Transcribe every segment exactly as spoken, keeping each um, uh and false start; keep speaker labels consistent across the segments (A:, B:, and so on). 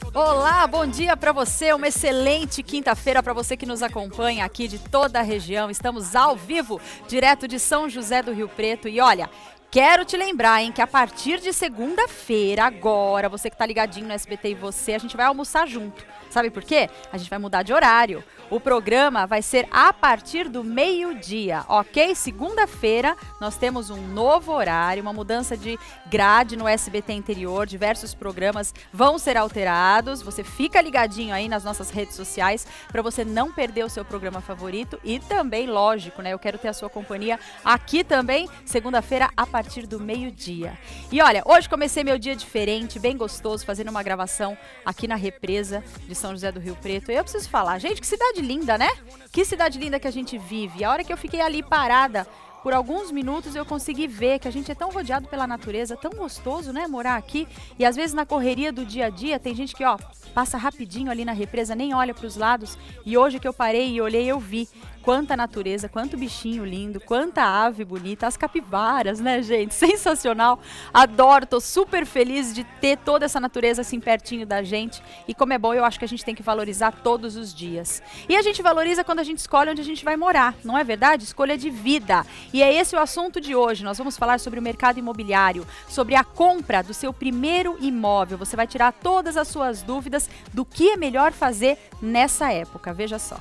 A: Olá, bom dia para você, uma excelente quinta-feira para você que nos acompanha aqui de toda a região. Estamos ao vivo, direto de São José do Rio Preto e olha, quero te lembrar, hein, que a partir de segunda-feira, agora, você que tá ligadinho no S B T e você, a gente vai almoçar junto. Sabe por quê? A gente vai mudar de horário. O programa vai ser a partir do meio-dia, ok? Segunda-feira nós temos um novo horário, uma mudança de grade no S B T Interior, diversos programas vão ser alterados. Você fica ligadinho aí nas nossas redes sociais para você não perder o seu programa favorito e também, lógico, né? Eu quero ter a sua companhia aqui também, segunda-feira a partir do meio-dia. E olha, hoje comecei meu dia diferente, bem gostoso, fazendo uma gravação aqui na represa de São José do Rio Preto. E eu preciso falar, gente, que cidade linda, né? Que cidade linda que a gente vive. A hora que eu fiquei ali parada por alguns minutos, eu consegui ver que a gente é tão rodeado pela natureza, tão gostoso, né, morar aqui. E às vezes na correria do dia a dia, tem gente que, ó, passa rapidinho ali na represa, nem olha para os lados. E hoje que eu parei e olhei, eu vi quanta natureza, quanto bichinho lindo, quanta ave bonita, as capivaras, né, gente? Sensacional. Adoro, tô super feliz de ter toda essa natureza assim pertinho da gente. E como é bom, eu acho que a gente tem que valorizar todos os dias. E a gente valoriza quando a gente escolhe onde a gente vai morar, não é verdade? Escolha de vida. E é esse o assunto de hoje. Nós vamos falar sobre o mercado imobiliário, sobre a compra do seu primeiro imóvel. Você vai tirar todas as suas dúvidas do que é melhor fazer nessa época. Veja só.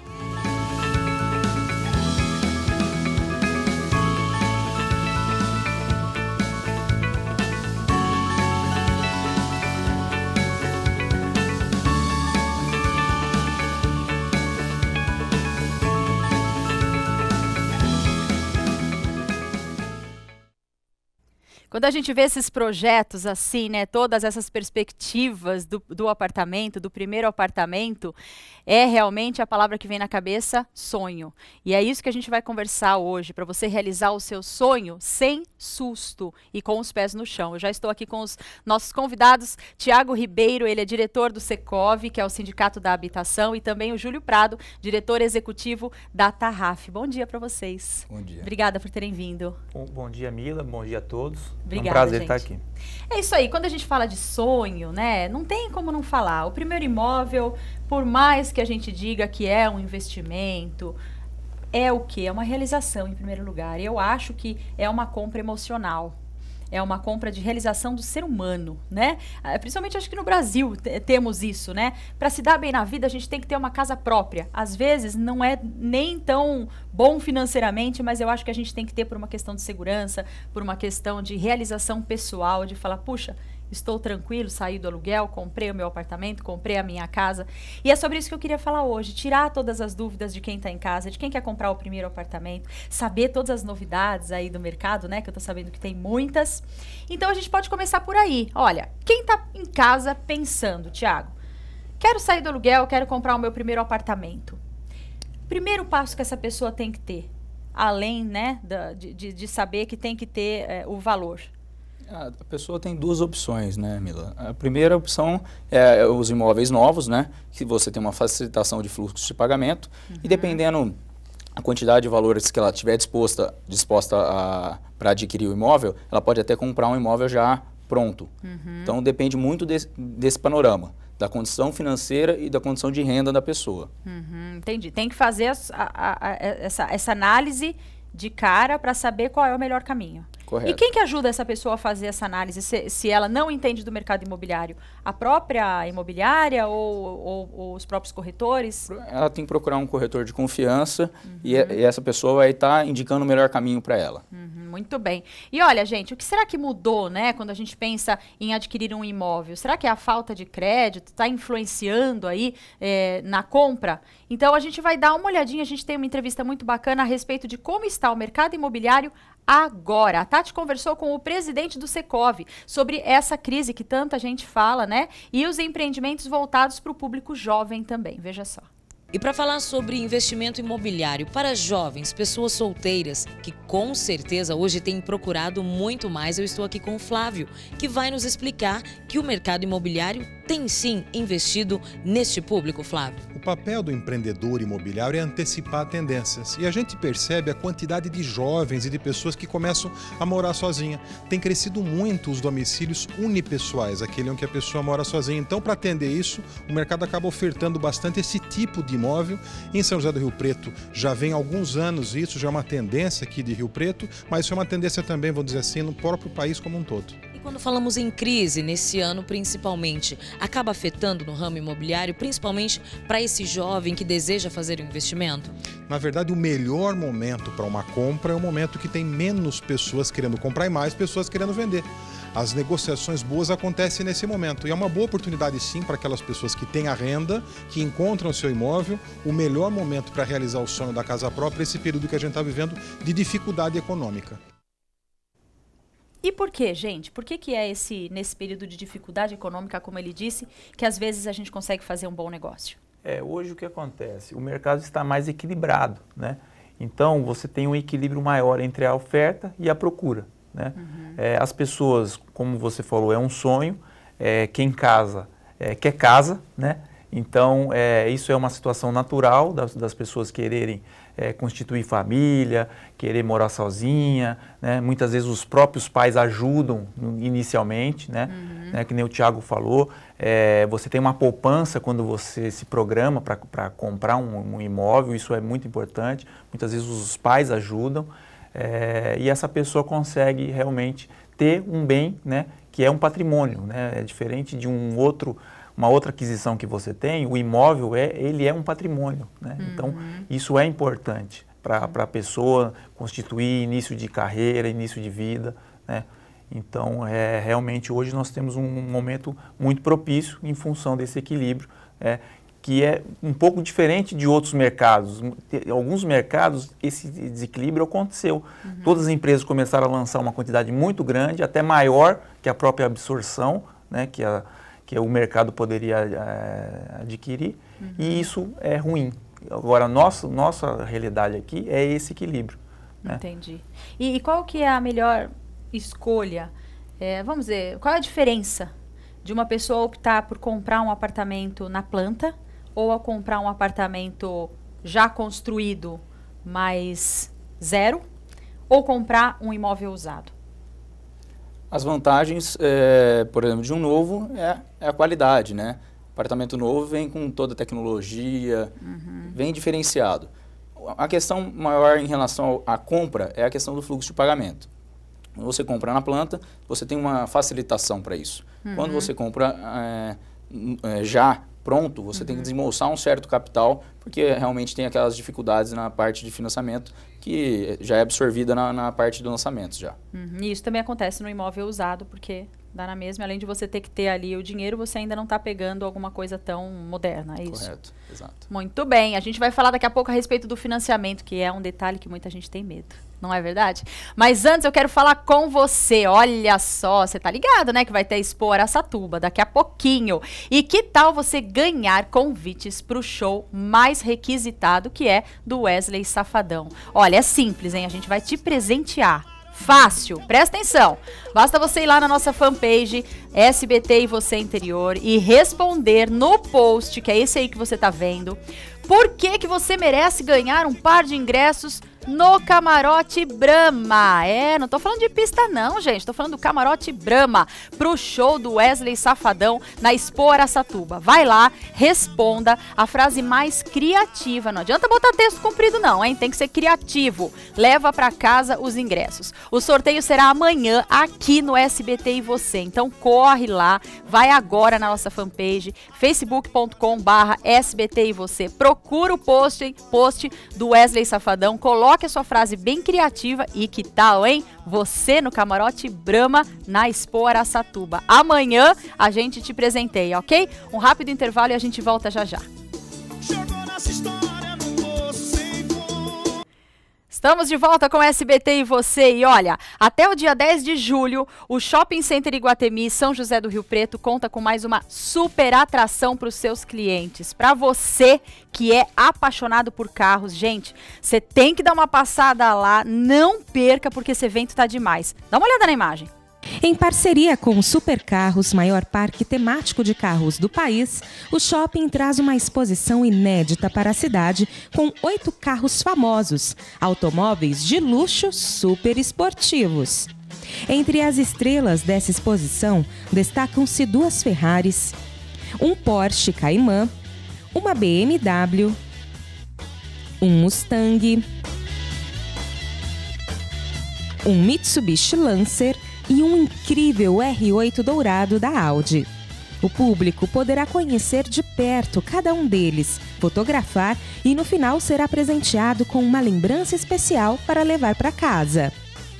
A: Quando a gente vê esses projetos assim, né, todas essas perspectivas do, do apartamento, do primeiro apartamento, é realmente a palavra que vem na cabeça, sonho. E é isso que a gente vai conversar hoje, para você realizar o seu sonho sem susto e com os pés no chão. Eu já estou aqui com os nossos convidados, Tiago Ribeiro, ele é diretor do Secov, que é o Sindicato da Habitação, e também o Júlio Prado, diretor executivo da Tarraf. Bom dia para vocês.
B: Bom dia.
A: Obrigada por terem vindo.
C: Bom, bom dia, Mila. Bom dia a todos.
A: Obrigada,
C: é um prazer
A: gente.
C: estar aqui.
A: É isso aí, quando a gente fala de sonho, né, não tem como não falar. O primeiro imóvel, por mais que a gente diga que é um investimento, é o quê? É uma realização em primeiro lugar. Eu acho que é uma compra emocional. É uma compra de realização do ser humano, né? Principalmente acho que no Brasil temos isso, né? Para se dar bem na vida, a gente tem que ter uma casa própria. Às vezes não é nem tão bom financeiramente, mas eu acho que a gente tem que ter por uma questão de segurança, por uma questão de realização pessoal, de falar, puxa, estou tranquilo, saí do aluguel, comprei o meu apartamento, comprei a minha casa. E é sobre isso que eu queria falar hoje, tirar todas as dúvidas de quem está em casa, de quem quer comprar o primeiro apartamento, saber todas as novidades aí do mercado, né, que eu estou sabendo que tem muitas. Então a gente pode começar por aí. Olha, quem está em casa pensando, Tiago, quero sair do aluguel, quero comprar o meu primeiro apartamento. Primeiro passo que essa pessoa tem que ter, além, né, da, de, de, de saber que tem que ter é, o valor.
B: A pessoa tem duas opções, né, Mila? A primeira opção é os imóveis novos, né? Que você tem uma facilitação de fluxo de pagamento uhum. e dependendo a quantidade de valores que ela tiver disposta, disposta para adquirir o imóvel, ela pode até comprar um imóvel já pronto. Uhum. Então depende muito desse, desse panorama, da condição financeira e da condição de renda da pessoa.
A: Uhum, entendi. Tem que fazer a, a, a, essa, essa análise de cara para saber qual é o melhor caminho.
B: Correto.
A: E quem que ajuda essa pessoa a fazer essa análise, se, se ela não entende do mercado imobiliário? A própria imobiliária ou, ou, ou os próprios corretores?
B: Ela tem que procurar um corretor de confiança uhum. e, e essa pessoa vai estar indicando o melhor caminho para ela.
A: Uhum, muito bem. E olha, gente, o que será que mudou, né, quando a gente pensa em adquirir um imóvel? Será que a falta de crédito está influenciando aí é, na compra? Então a gente vai dar uma olhadinha, a gente tem uma entrevista muito bacana a respeito de como está o mercado imobiliário agora. A Tati conversou com o presidente do Secov sobre essa crise que tanta gente fala, né? E os empreendimentos voltados para o público jovem também. Veja só.
D: E para falar sobre investimento imobiliário para jovens, pessoas solteiras, que com certeza hoje têm procurado muito mais, eu estou aqui com o Flávio, que vai nos explicar que o mercado imobiliário tem sim investido neste público, Flávio.
E: O papel do empreendedor imobiliário é antecipar tendências. E a gente percebe a quantidade de jovens e de pessoas que começam a morar sozinha. Tem crescido muito os domicílios unipessoais, aquele em que a pessoa mora sozinha. Então, para atender isso, o mercado acaba ofertando bastante esse tipo de imóvel. Em São José do Rio Preto já vem há alguns anos isso, já é uma tendência aqui de Rio Preto, mas isso é uma tendência também, vou dizer assim, no próprio país como um todo.
D: E quando falamos em crise, nesse ano principalmente, acaba afetando no ramo imobiliário, principalmente para esse jovem que deseja fazer um investimento?
E: Na verdade, o melhor momento para uma compra é o momento que tem menos pessoas querendo comprar e mais pessoas querendo vender. As negociações boas acontecem nesse momento e é uma boa oportunidade sim para aquelas pessoas que têm a renda, que encontram o seu imóvel, o melhor momento para realizar o sonho da casa própria, esse período que a gente está vivendo de dificuldade econômica.
A: E por quê, gente? Por que que é esse, nesse período de dificuldade econômica, como ele disse, que às vezes a gente consegue fazer um bom negócio?
C: É, hoje o que acontece? O mercado está mais equilibrado, né? Então, você tem um equilíbrio maior entre a oferta e a procura, né? Uhum. É, as pessoas, como você falou, é um sonho, é, quem casa é, quer casa, né? Então, é, isso é uma situação natural das, das pessoas quererem é, constituir família, querer morar sozinha, né? Muitas vezes os próprios pais ajudam inicialmente, né? Uhum. Né? Que nem o Thiago falou, é, você tem uma poupança quando você se programa para comprar um, um imóvel, isso é muito importante, muitas vezes os pais ajudam é, e essa pessoa consegue realmente ter um bem, né? Que é um patrimônio, né? É diferente de um outro... Uma outra aquisição que você tem, o imóvel, é, ele é um patrimônio, né? Uhum. Então, isso é importante para a pessoa constituir início de carreira, início de vida, né? Então, é, realmente, hoje nós temos um momento muito propício em função desse equilíbrio, é, que é um pouco diferente de outros mercados. Em alguns mercados, esse desequilíbrio aconteceu. Uhum. Todas as empresas começaram a lançar uma quantidade muito grande, até maior que a própria absorção, né? Que a que o mercado poderia é, adquirir, uhum. E isso é ruim. Agora, nossa, nossa realidade aqui é esse equilíbrio. Né?
A: Entendi. E, e qual que é a melhor escolha? É, vamos dizer, qual é a diferença de uma pessoa optar por comprar um apartamento na planta ou a comprar um apartamento já construído, mais zero, ou comprar um imóvel usado?
B: As vantagens, é, por exemplo, de um novo é, é a qualidade, né? Apartamento novo vem com toda a tecnologia, uhum. Vem diferenciado. A questão maior em relação à compra é a questão do fluxo de pagamento. Quando você compra na planta, você tem uma facilitação para isso. Uhum. Quando você compra é, é, já pronto, você uhum. tem que desembolsar um certo capital, porque realmente tem aquelas dificuldades na parte de financiamento que já é absorvida na, na parte do lançamento já.
A: Uhum. E isso também acontece no imóvel usado, porque dá na mesma, além de você ter que ter ali o dinheiro, você ainda não está pegando alguma coisa tão moderna, é isso?
B: Correto, exato.
A: Muito bem, a gente vai falar daqui a pouco a respeito do financiamento, que é um detalhe que muita gente tem medo, não é verdade? Mas antes eu quero falar com você, olha só, você tá ligado, né, que vai ter Expo Araçatuba daqui a pouquinho. E que tal você ganhar convites para o show mais requisitado, que é do Wesley Safadão? Olha, é simples, hein, a gente vai te presentear. Fácil, presta atenção, basta você ir lá na nossa fanpage S B T e Você Interior e responder no post, que é esse aí que você tá vendo, por que que você merece ganhar um par de ingressos no Camarote Brahma. É, não tô falando de pista não, gente, tô falando do Camarote Brahma pro show do Wesley Safadão na Expo Araçatuba. Vai lá, responda a frase mais criativa, não adianta botar texto comprido não, hein, tem que ser criativo. Leva pra casa os ingressos. O sorteio será amanhã aqui no S B T e Você, então corre lá, vai agora na nossa fanpage, facebook ponto com barra S B T e Você, procura o post, post do Wesley Safadão, coloca Coloque a sua frase bem criativa e que tal, hein? Você no Camarote Brahma na Expo Araçatuba. Amanhã a gente te presenteia, ok? Um rápido intervalo e a gente volta já já. Estamos de volta com o S B T e Você. E olha, até o dia dez de julho, o Shopping Center Iguatemi São José do Rio Preto conta com mais uma super atração para os seus clientes. Para você que é apaixonado por carros, gente, você tem que dar uma passada lá, não perca porque esse evento tá demais. Dá uma olhada na imagem.
F: Em parceria com o Supercarros, maior parque temático de carros do país, o shopping traz uma exposição inédita para a cidade com oito carros famosos, automóveis de luxo super esportivos. Entre as estrelas dessa exposição, destacam-se duas Ferraris, um Porsche Cayman, uma B M W, um Mustang, um Mitsubishi Lancer e um incrível R oito dourado da Audi. O público poderá conhecer de perto cada um deles, fotografar e no final será presenteado com uma lembrança especial para levar para casa.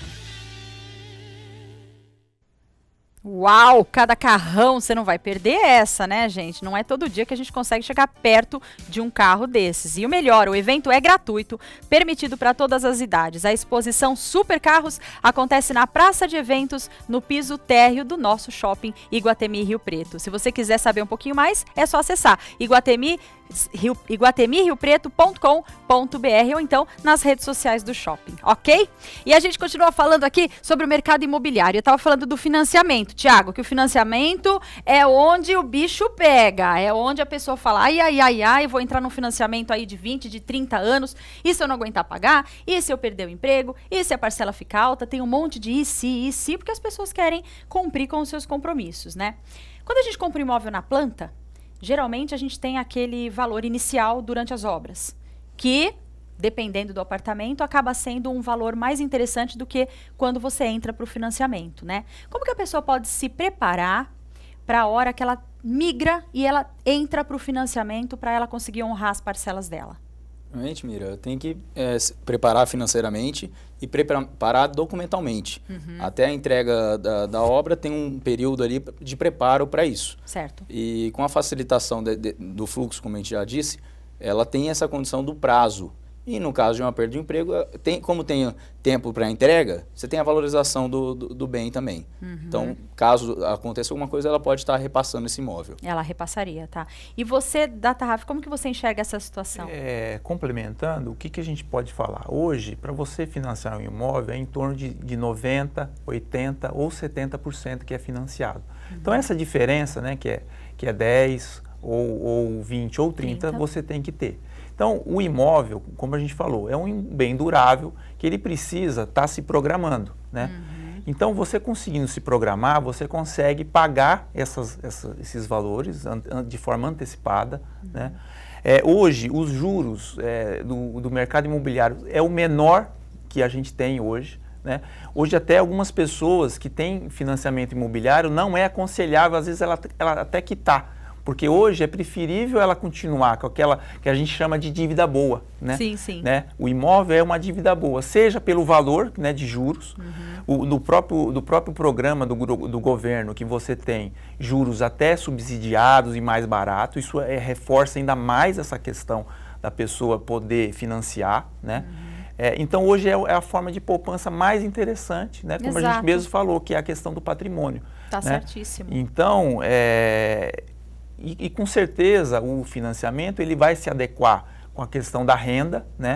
A: Uau, cada carrão, você não vai perder essa, né, gente? Não é todo dia que a gente consegue chegar perto de um carro desses. E o melhor, o evento é gratuito, permitido para todas as idades. A exposição Super Carros acontece na Praça de Eventos, no piso térreo do nosso shopping Iguatemi Rio Preto. Se você quiser saber um pouquinho mais, é só acessar Iguatemi Rio, iguatemi rio preto ponto com ponto br ou então nas redes sociais do shopping, ok? E a gente continua falando aqui sobre o mercado imobiliário. Eu estava falando do financiamento, Tiago, que o financiamento é onde o bicho pega, é onde a pessoa fala, ai, ai, ai, ai, vou entrar num financiamento aí de vinte, de trinta anos, e se eu não aguentar pagar? E se eu perder o emprego? E se a parcela ficar alta? Tem um monte de e se, e se, porque as pessoas querem cumprir com os seus compromissos, né? Quando a gente compra um imóvel na planta, geralmente a gente tem aquele valor inicial durante as obras, que, dependendo do apartamento, acaba sendo um valor mais interessante do que quando você entra para o financiamento, né? Como que a pessoa pode se preparar para a hora que ela migra e ela entra para o financiamento para ela conseguir honrar as parcelas dela?
B: Realmente, Mira, tem que é, se preparar financeiramente e preparar documentalmente. Uhum. Até a entrega da, da obra tem um período ali de preparo para isso.
A: Certo.
B: E com a facilitação de, de, do fluxo, como a gente já disse, ela tem essa condição do prazo. E no caso de uma perda de emprego, tem, como tem tempo para entrega, você tem a valorização do, do, do bem também. Uhum. Então, caso aconteça alguma coisa, ela pode estar repassando esse imóvel.
A: Ela repassaria, tá? E você, DataRaf, como que você enxerga essa situação?
C: É, complementando, o que, que a gente pode falar? Hoje, para você financiar um imóvel, é em torno de, de noventa por cento, oitenta por cento ou setenta por cento que é financiado. Uhum. Então, essa diferença, né, que é, que é dez por cento ou, ou vinte por cento ou trinta por cento, você tem que ter. Então, o imóvel, como a gente falou, é um bem durável que ele precisa estar tá se programando, né? Uhum. Então, você conseguindo se programar, você consegue pagar essas, essas, esses valores an, an, de forma antecipada, uhum. né? É, hoje, os juros é, do, do mercado imobiliário é o menor que a gente tem hoje, né? Hoje, até algumas pessoas que têm financiamento imobiliário, não é aconselhável, às vezes, ela, ela até quitar. Porque hoje é preferível ela continuar com aquela que a gente chama de dívida boa, né?
A: Sim, sim.
C: Né? O imóvel é uma dívida boa, seja pelo valor, né, de juros, uhum. o, do, próprio, do próprio programa do, do governo, que você tem juros até subsidiados e mais barato, isso é, reforça ainda mais essa questão da pessoa poder financiar, né? Uhum. É, então, hoje é, é a forma de poupança mais interessante, né? Como Exato. A gente mesmo falou, que é a questão do patrimônio.
A: Tá,
C: né?
A: Certíssimo.
C: Então, é... E, e com certeza o financiamento ele vai se adequar com a questão da renda, né?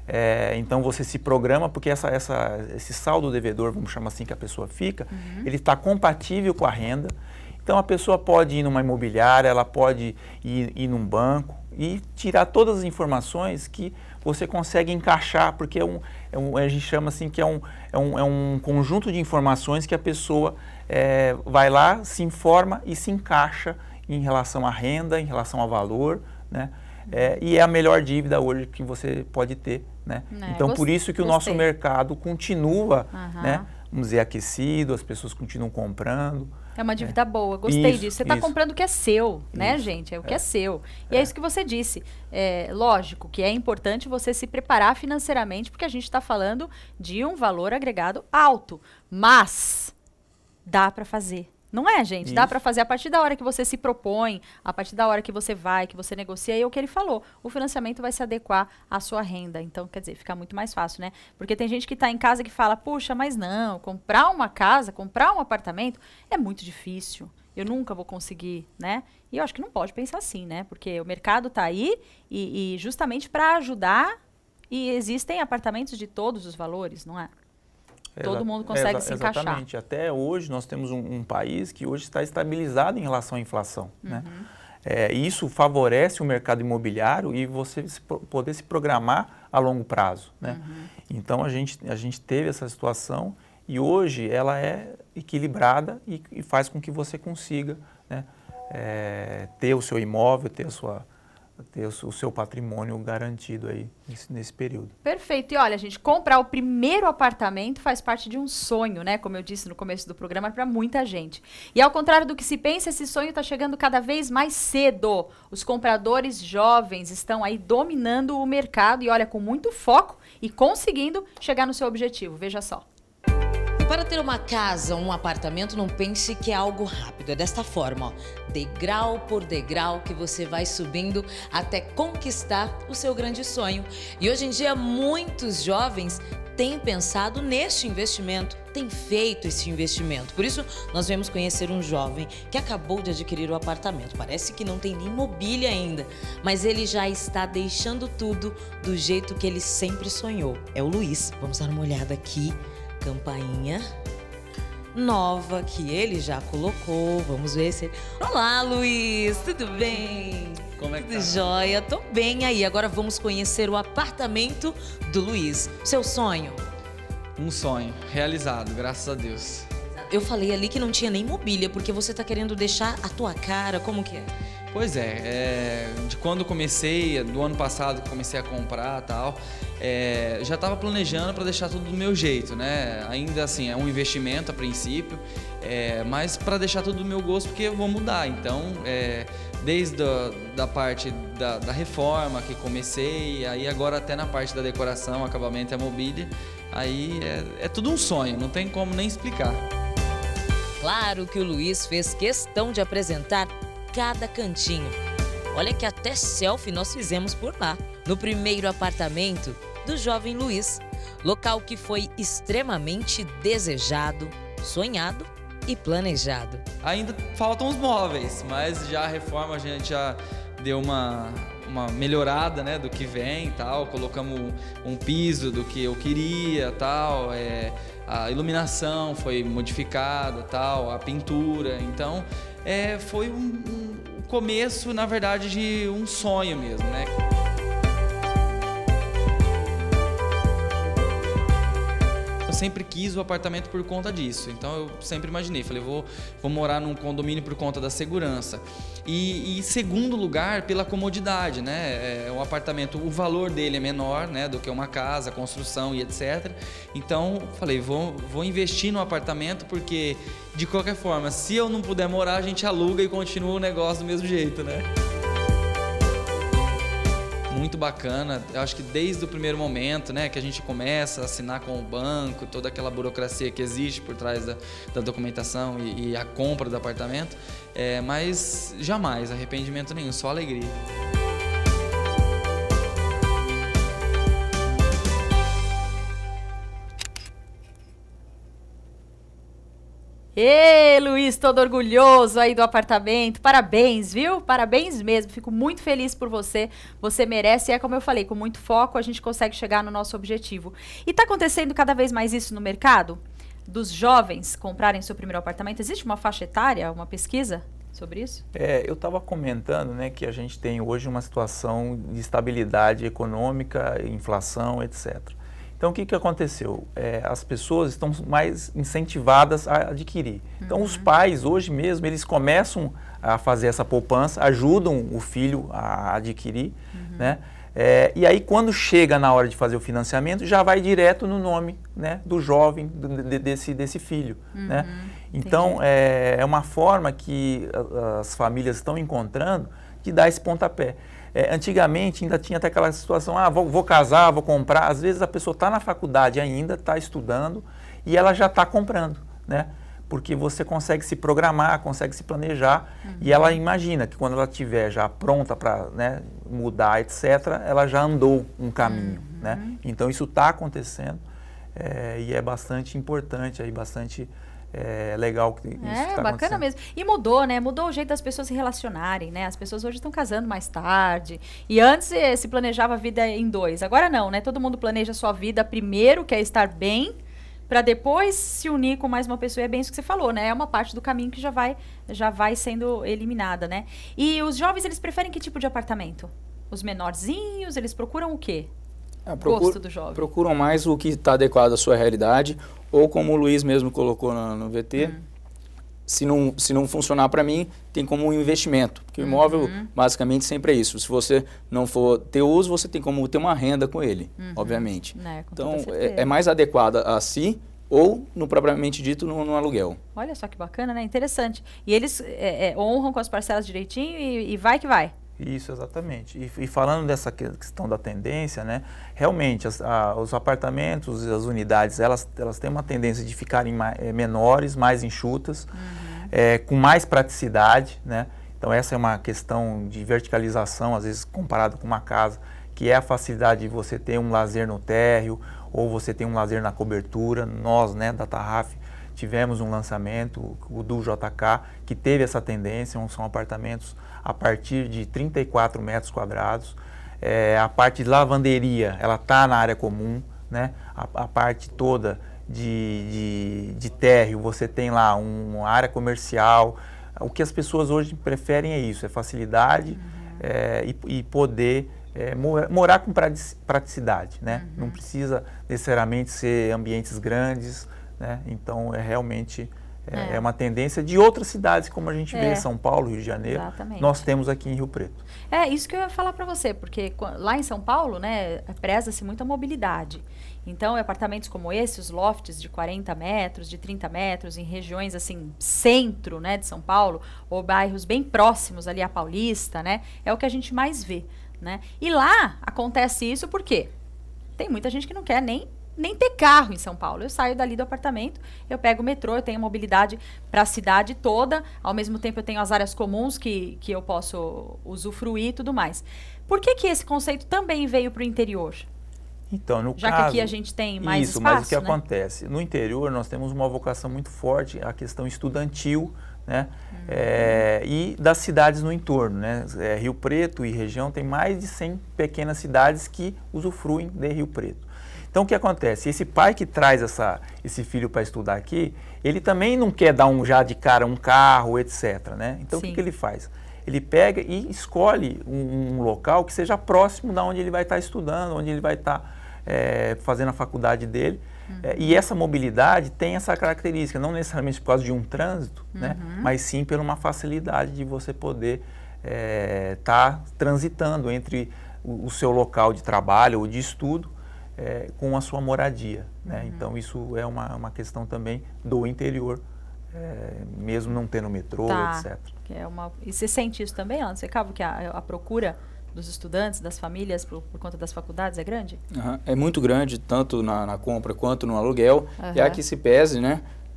C: É, então você se programa, porque essa, essa, esse saldo devedor, vamos chamar assim que a pessoa fica, uhum. ele está compatível com a renda. Então a pessoa pode ir numa imobiliária, ela pode ir, ir num banco e tirar todas as informações que você consegue encaixar, porque é um, é um, a gente chama assim que é um, é um, é um conjunto de informações que a pessoa é, vai lá, se informa e se encaixa em relação à renda, em relação ao valor, né? É, e é a melhor dívida hoje que você pode ter, né? É, então, gost... por isso que o Gostei. Nosso mercado continua, uhum. né? Vamos dizer, aquecido, as pessoas continuam comprando.
A: É uma dívida é. boa, gostei
C: isso,
A: disso. Você está comprando o que é seu, né,
C: isso.
A: gente? É o que é,
C: é seu.
A: E é. é isso que você disse. É, lógico que é importante você se preparar financeiramente, porque a gente está falando de um valor agregado alto. Mas dá para fazer. Não é, gente? Isso. Dá para fazer a partir da hora que você se propõe, a partir da hora que você vai, que você negocia, e é o que ele falou. O financiamento vai se adequar à sua renda. Então, quer dizer, fica muito mais fácil, né? Porque tem gente que está em casa que fala, puxa, mas não, comprar uma casa, comprar um apartamento é muito difícil. Eu nunca vou conseguir, né? E eu acho que não pode pensar assim, né? Porque o mercado está aí e, e justamente para ajudar, e existem apartamentos de todos os valores, não é? todo
C: Exa
A: mundo consegue
C: exa
A: se encaixar.
C: Exatamente. Até hoje nós temos um, um país que hoje está estabilizado em relação à inflação,
A: Uhum.
C: né? É, isso favorece o mercado imobiliário e você se, poder se programar a longo prazo, né?
A: Uhum.
C: Então a gente, a gente teve essa situação e hoje ela é equilibrada e, e faz com que você consiga, né, é, ter o seu imóvel, ter a sua... ter o seu patrimônio garantido aí nesse, nesse período.
A: Perfeito. E olha, gente, comprar o primeiro apartamento faz parte de um sonho, né? Como eu disse no começo do programa, para muita gente. E ao contrário do que se pensa, esse sonho está chegando cada vez mais cedo. Os compradores jovens estão aí dominando o mercado e olha, com muito foco e conseguindo chegar no seu objetivo. Veja só.
D: Para ter uma casa, um apartamento, não pense que é algo rápido. É desta forma, ó, degrau por degrau que você vai subindo até conquistar o seu grande sonho. E hoje em dia, muitos jovens têm pensado neste investimento, têm feito esse investimento. Por isso, nós viemos conhecer um jovem que acabou de adquirir o apartamento. Parece que não tem nem mobília ainda, mas ele já está deixando tudo do jeito que ele sempre sonhou. É o Luiz. Vamos dar uma olhada aqui. Campainha nova que ele já colocou. Vamos ver se... Olá, Luiz, tudo bem?
G: Como é que
D: tudo
G: tá?
D: Jóia? Tô bem aí. Agora vamos conhecer o apartamento do Luiz. Seu sonho?
G: Um sonho realizado, graças a Deus.
D: Eu falei ali que não tinha nem mobília, porque você tá querendo deixar a tua cara, como que é?
G: Pois é, é de quando comecei, do ano passado que comecei a comprar e tal, é, já estava planejando para deixar tudo do meu jeito, né? Ainda assim, é um investimento a princípio, é, mas para deixar tudo do meu gosto, porque eu vou mudar. Então, é, desde a da parte da, da reforma que comecei, aí agora até na parte da decoração, acabamento e a mobília, aí é, é tudo um sonho, não tem como nem explicar.
D: Claro que o Luiz fez questão de apresentar cada cantinho. Olha que até selfie nós fizemos por lá, no primeiro apartamento do jovem Luiz. Local que foi extremamente desejado, sonhado e planejado.
G: Ainda faltam os móveis, mas já a reforma a gente já deu uma, uma melhorada, né, do que vem e tal. Colocamos um piso do que eu queria, tal. É, a iluminação foi modificada, tal, a pintura. Então, é, foi um, um começo, na verdade, de um sonho mesmo, né? Eu sempre quis o apartamento por conta disso, então eu sempre imaginei, falei, vou, vou morar num condomínio por conta da segurança. E, e segundo lugar, pela comodidade, né? É, o apartamento, o valor dele é menor, né, do que uma casa, construção e etcétera. Então, falei, vou, vou investir no apartamento porque, de qualquer forma, se eu não puder morar, a gente aluga e continua o negócio do mesmo jeito, né? Muito bacana, eu acho que desde o primeiro momento, né, que a gente começa a assinar com o banco, toda aquela burocracia que existe por trás da, da documentação e, e a compra do apartamento, é, mas jamais arrependimento nenhum, só alegria.
A: Ê, Luiz, todo orgulhoso aí do apartamento. Parabéns, viu? Parabéns mesmo. Fico muito feliz por você. Você merece e é como eu falei, com muito foco a gente consegue chegar no nosso objetivo. E tá acontecendo cada vez mais isso no mercado? Dos jovens comprarem seu primeiro apartamento? Existe uma faixa etária, uma pesquisa sobre isso?
C: É, eu estava comentando, né, que a gente tem hoje uma situação de estabilidade econômica, inflação, etcétera. Então, o que, que aconteceu? É, as pessoas estão mais incentivadas a adquirir. Então, uhum. os pais, hoje mesmo, eles começam a fazer essa poupança, ajudam o filho a adquirir, uhum. né? É, e aí, quando chega na hora de fazer o financiamento, já vai direto no nome, né, do jovem, do, de, desse, desse filho, uhum. né? Então, é, é uma forma que as famílias estão encontrando de dar esse pontapé. É, antigamente ainda tinha até aquela situação, ah, vou, vou casar, vou comprar. Às vezes a pessoa está na faculdade ainda, está estudando e ela já está comprando, né? Porque você consegue se programar, consegue se planejar uhum. e ela imagina que quando ela estiver já pronta para, né, mudar, etcétera, ela já andou um caminho, uhum. né? Então isso está acontecendo é, e é bastante importante, aí, bastante... É legal que isso
A: É,
C: tá
A: bacana mesmo. E mudou, né? Mudou o jeito das pessoas se relacionarem, né? As pessoas hoje estão casando mais tarde. E antes eh, se planejava a vida em dois. Agora não, né? Todo mundo planeja a sua vida primeiro, quer estar bem, para depois se unir com mais uma pessoa. E é bem isso que você falou, né? É uma parte do caminho que já vai, já vai sendo eliminada, né? E os jovens, eles preferem que tipo de apartamento? Os menorzinhos, eles procuram o quê?
B: É, procura,
A: Gosto do jovem.
B: Procuram mais o que está adequado à sua realidade, ou como o Luiz mesmo colocou no, no V T, hum. se, não, se não funcionar para mim, tem como um investimento. Porque o imóvel, uhum. basicamente, sempre é isso. Se você não for ter uso, você tem como ter uma renda com ele, uhum. obviamente.
A: É,
B: então, é, é mais adequada a si, ou, no propriamente dito, no, no aluguel.
A: Olha só que bacana, né? Interessante. E eles é, é, honram com as parcelas direitinho e, e vai que vai.
C: Isso, exatamente. E, e falando dessa questão da tendência, né, realmente as, a, os apartamentos e as unidades, elas, elas têm uma tendência de ficarem mais, é, menores, mais enxutas, uhum. é, com mais praticidade, né? Então essa é uma questão de verticalização, às vezes comparado com uma casa, que é a facilidade de você ter um lazer no térreo, ou você tem um lazer na cobertura. Nós, né, da Tarraf, tivemos um lançamento, o do J K, que teve essa tendência, são apartamentos a partir de trinta e quatro metros quadrados. É, a parte de lavanderia, ela está na área comum, né? A, a parte toda de, de, de térreo, você tem lá um, uma área comercial. O que as pessoas hoje preferem é isso, é facilidade uhum. é, e, e poder é, morar com praticidade, né? Uhum. Não precisa necessariamente ser ambientes grandes, né? Então, é realmente... É, é uma tendência de outras cidades, como a gente vê, é. São Paulo, Rio de Janeiro.
A: Exatamente.
C: Nós temos aqui em Rio Preto.
A: É, isso que eu ia falar para você, porque lá em São Paulo, né, preza-se muito a mobilidade. Então, apartamentos como esse, os lofts de quarenta metros, de trinta metros, em regiões, assim, centro, né, de São Paulo, ou bairros bem próximos ali à Paulista, né, é o que a gente mais vê, né. E lá acontece isso porque tem muita gente que não quer nem nem ter carro em São Paulo. Eu saio dali do apartamento, eu pego o metrô, eu tenho mobilidade para a cidade toda, ao mesmo tempo eu tenho as áreas comuns que, que eu posso usufruir e tudo mais. Por que que esse conceito também veio para o interior?
C: Então, no
A: Já
C: caso,
A: que aqui a gente tem mais
C: isso,
A: espaço,
C: mas o que
A: né?
C: acontece? No interior nós temos uma vocação muito forte, a questão estudantil, né? Uhum. É, e das cidades no entorno, né? É, Rio Preto e região tem mais de cem pequenas cidades que usufruem de Rio Preto. Então, o que acontece? Esse pai que traz essa, esse filho para estudar aqui, ele também não quer dar um, já de cara um carro, etcétera, né? Então, Sim. o que, que ele faz? Ele pega e escolhe um, um local que seja próximo da onde ele vai estar estudando, onde ele vai estar é, fazendo a faculdade dele. Uhum. É, e essa mobilidade tem essa característica, não necessariamente por causa de um trânsito, uhum. né? Mas sim por uma facilidade de você poder estar é, tá transitando entre o, o seu local de trabalho ou de estudo, É, com a sua moradia, né? Uhum. Então isso é uma, uma questão também do interior, é, mesmo não tendo metrô,
A: tá.
C: etcétera.
A: Que é uma... E você sente isso também, Ana? Você acaba que a, a procura dos estudantes, das famílias, por, por conta das faculdades é grande?
B: Uhum. É muito grande, tanto na, na compra quanto no aluguel,
A: uhum.
B: e há que se pese, né,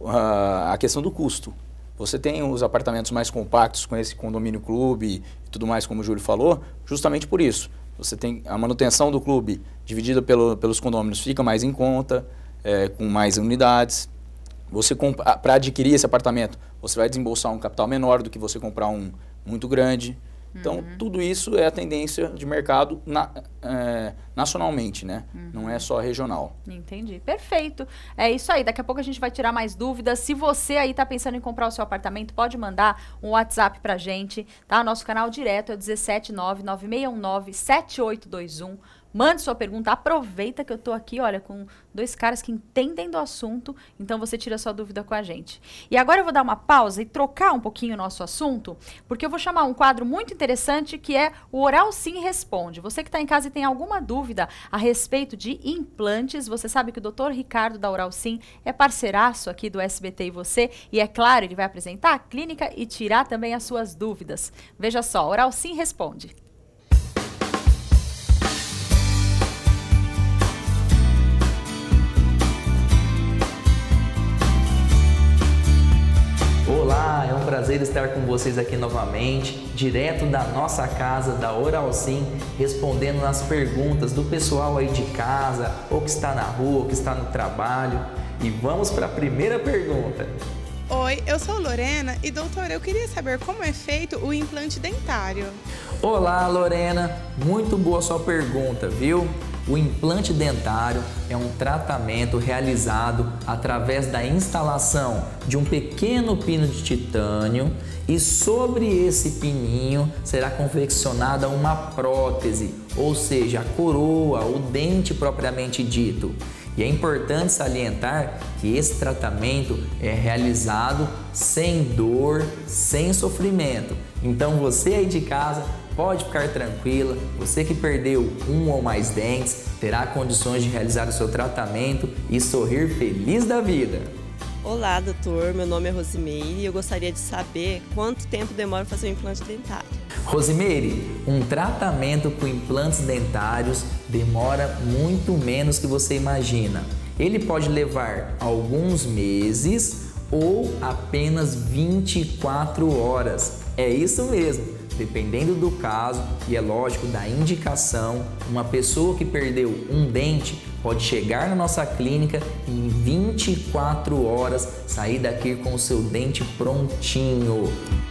B: a, a questão do custo. Você tem os apartamentos mais compactos com esse condomínio clube e tudo mais, como o Júlio falou, justamente por isso. Você tem a manutenção do clube dividida pelo, pelos condôminos, fica mais em conta, é, com mais unidades. Você para adquirir esse apartamento, você vai desembolsar um capital menor do que você comprar um muito grande. Então, uhum. tudo isso é a tendência de mercado na, é, nacionalmente, né? Uhum. Não é só regional.
A: Entendi. Perfeito. É isso aí. Daqui a pouco a gente vai tirar mais dúvidas. Se você aí está pensando em comprar o seu apartamento, pode mandar um WhatsApp pra gente, tá? Nosso canal direto é um sete nove nove seis um nove sete oito dois um. Mande sua pergunta, aproveita que eu tô aqui, olha, com dois caras que entendem do assunto, então você tira sua dúvida com a gente. E agora eu vou dar uma pausa e trocar um pouquinho o nosso assunto, porque eu vou chamar um quadro muito interessante que é o Oral Sim Responde. Você que está em casa e tem alguma dúvida a respeito de implantes, você sabe que o doutor Ricardo da Oral Sim é parceiraço aqui do S B T e você, e é claro, ele vai apresentar a clínica e tirar também as suas dúvidas. Veja só, Oral Sim Responde.
H: Olá, é um prazer estar com vocês aqui novamente, direto da nossa casa, da Oral Sim, respondendo as perguntas do pessoal aí de casa, ou que está na rua, ou que está no trabalho. E vamos para a primeira pergunta.
I: Oi, eu sou Lorena e, doutor, eu queria saber como é feito o implante dentário.
H: Olá, Lorena, muito boa sua pergunta, viu? O implante dentário é um tratamento realizado através da instalação de um pequeno pino de titânio e sobre esse pininho será confeccionada uma prótese, ou seja, a coroa, o dente propriamente dito. E é importante salientar que esse tratamento é realizado sem dor, sem sofrimento. Então você aí de casa pode ficar tranquila, você que perdeu um ou mais dentes terá condições de realizar o seu tratamento e sorrir feliz da vida.
J: Olá, doutor. Meu nome é Rosimeire e eu gostaria de saber quanto tempo demora para fazer um implante dentário.
H: Rosimeire, um tratamento com implantes dentários demora muito menos que você imagina. Ele pode levar alguns meses ou apenas vinte e quatro horas. É isso mesmo. Dependendo do caso e, é lógico, da indicação, uma pessoa que perdeu um dente pode chegar na nossa clínica e em vinte e quatro horas sair daqui com o seu dente prontinho.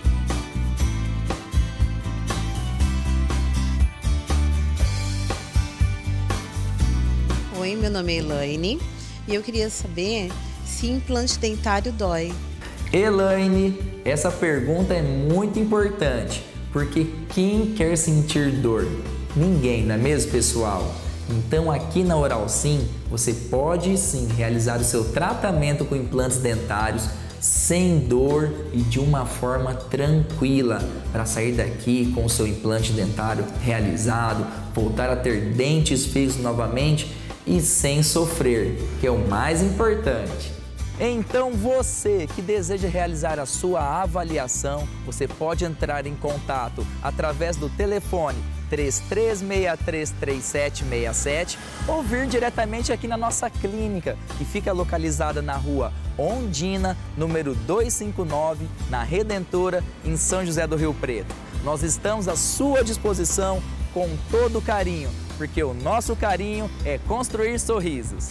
K: Oi, meu nome é Elaine e eu queria saber se implante dentário dói.
H: Elaine, essa pergunta é muito importante. Porque quem quer sentir dor? Ninguém, não é mesmo, pessoal? Então aqui na Oral Sim, você pode sim realizar o seu tratamento com implantes dentários sem dor e de uma forma tranquila para sair daqui com o seu implante dentário realizado, voltar a ter dentes feitos novamente e sem sofrer, que é o mais importante. Então você que deseja realizar a sua avaliação, você pode entrar em contato através do telefone três três seis três, três sete seis sete ou vir diretamente aqui na nossa clínica, que fica localizada na rua Ondina, número duzentos e cinquenta e nove, na Redentora, em São José do Rio Preto. Nós estamos à sua disposição com todo carinho, porque o nosso carinho é construir sorrisos.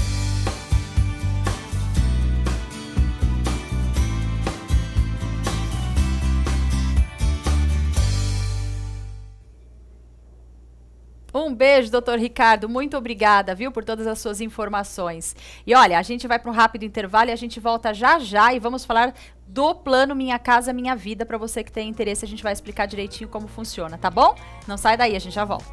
A: Um beijo, doutor Ricardo. Muito obrigada, viu, por todas as suas informações. E olha, a gente vai para um rápido intervalo e a gente volta já já e vamos falar do plano Minha Casa Minha Vida. Para você que tem interesse, a gente vai explicar direitinho como funciona, tá bom? Não sai daí, a gente já volta.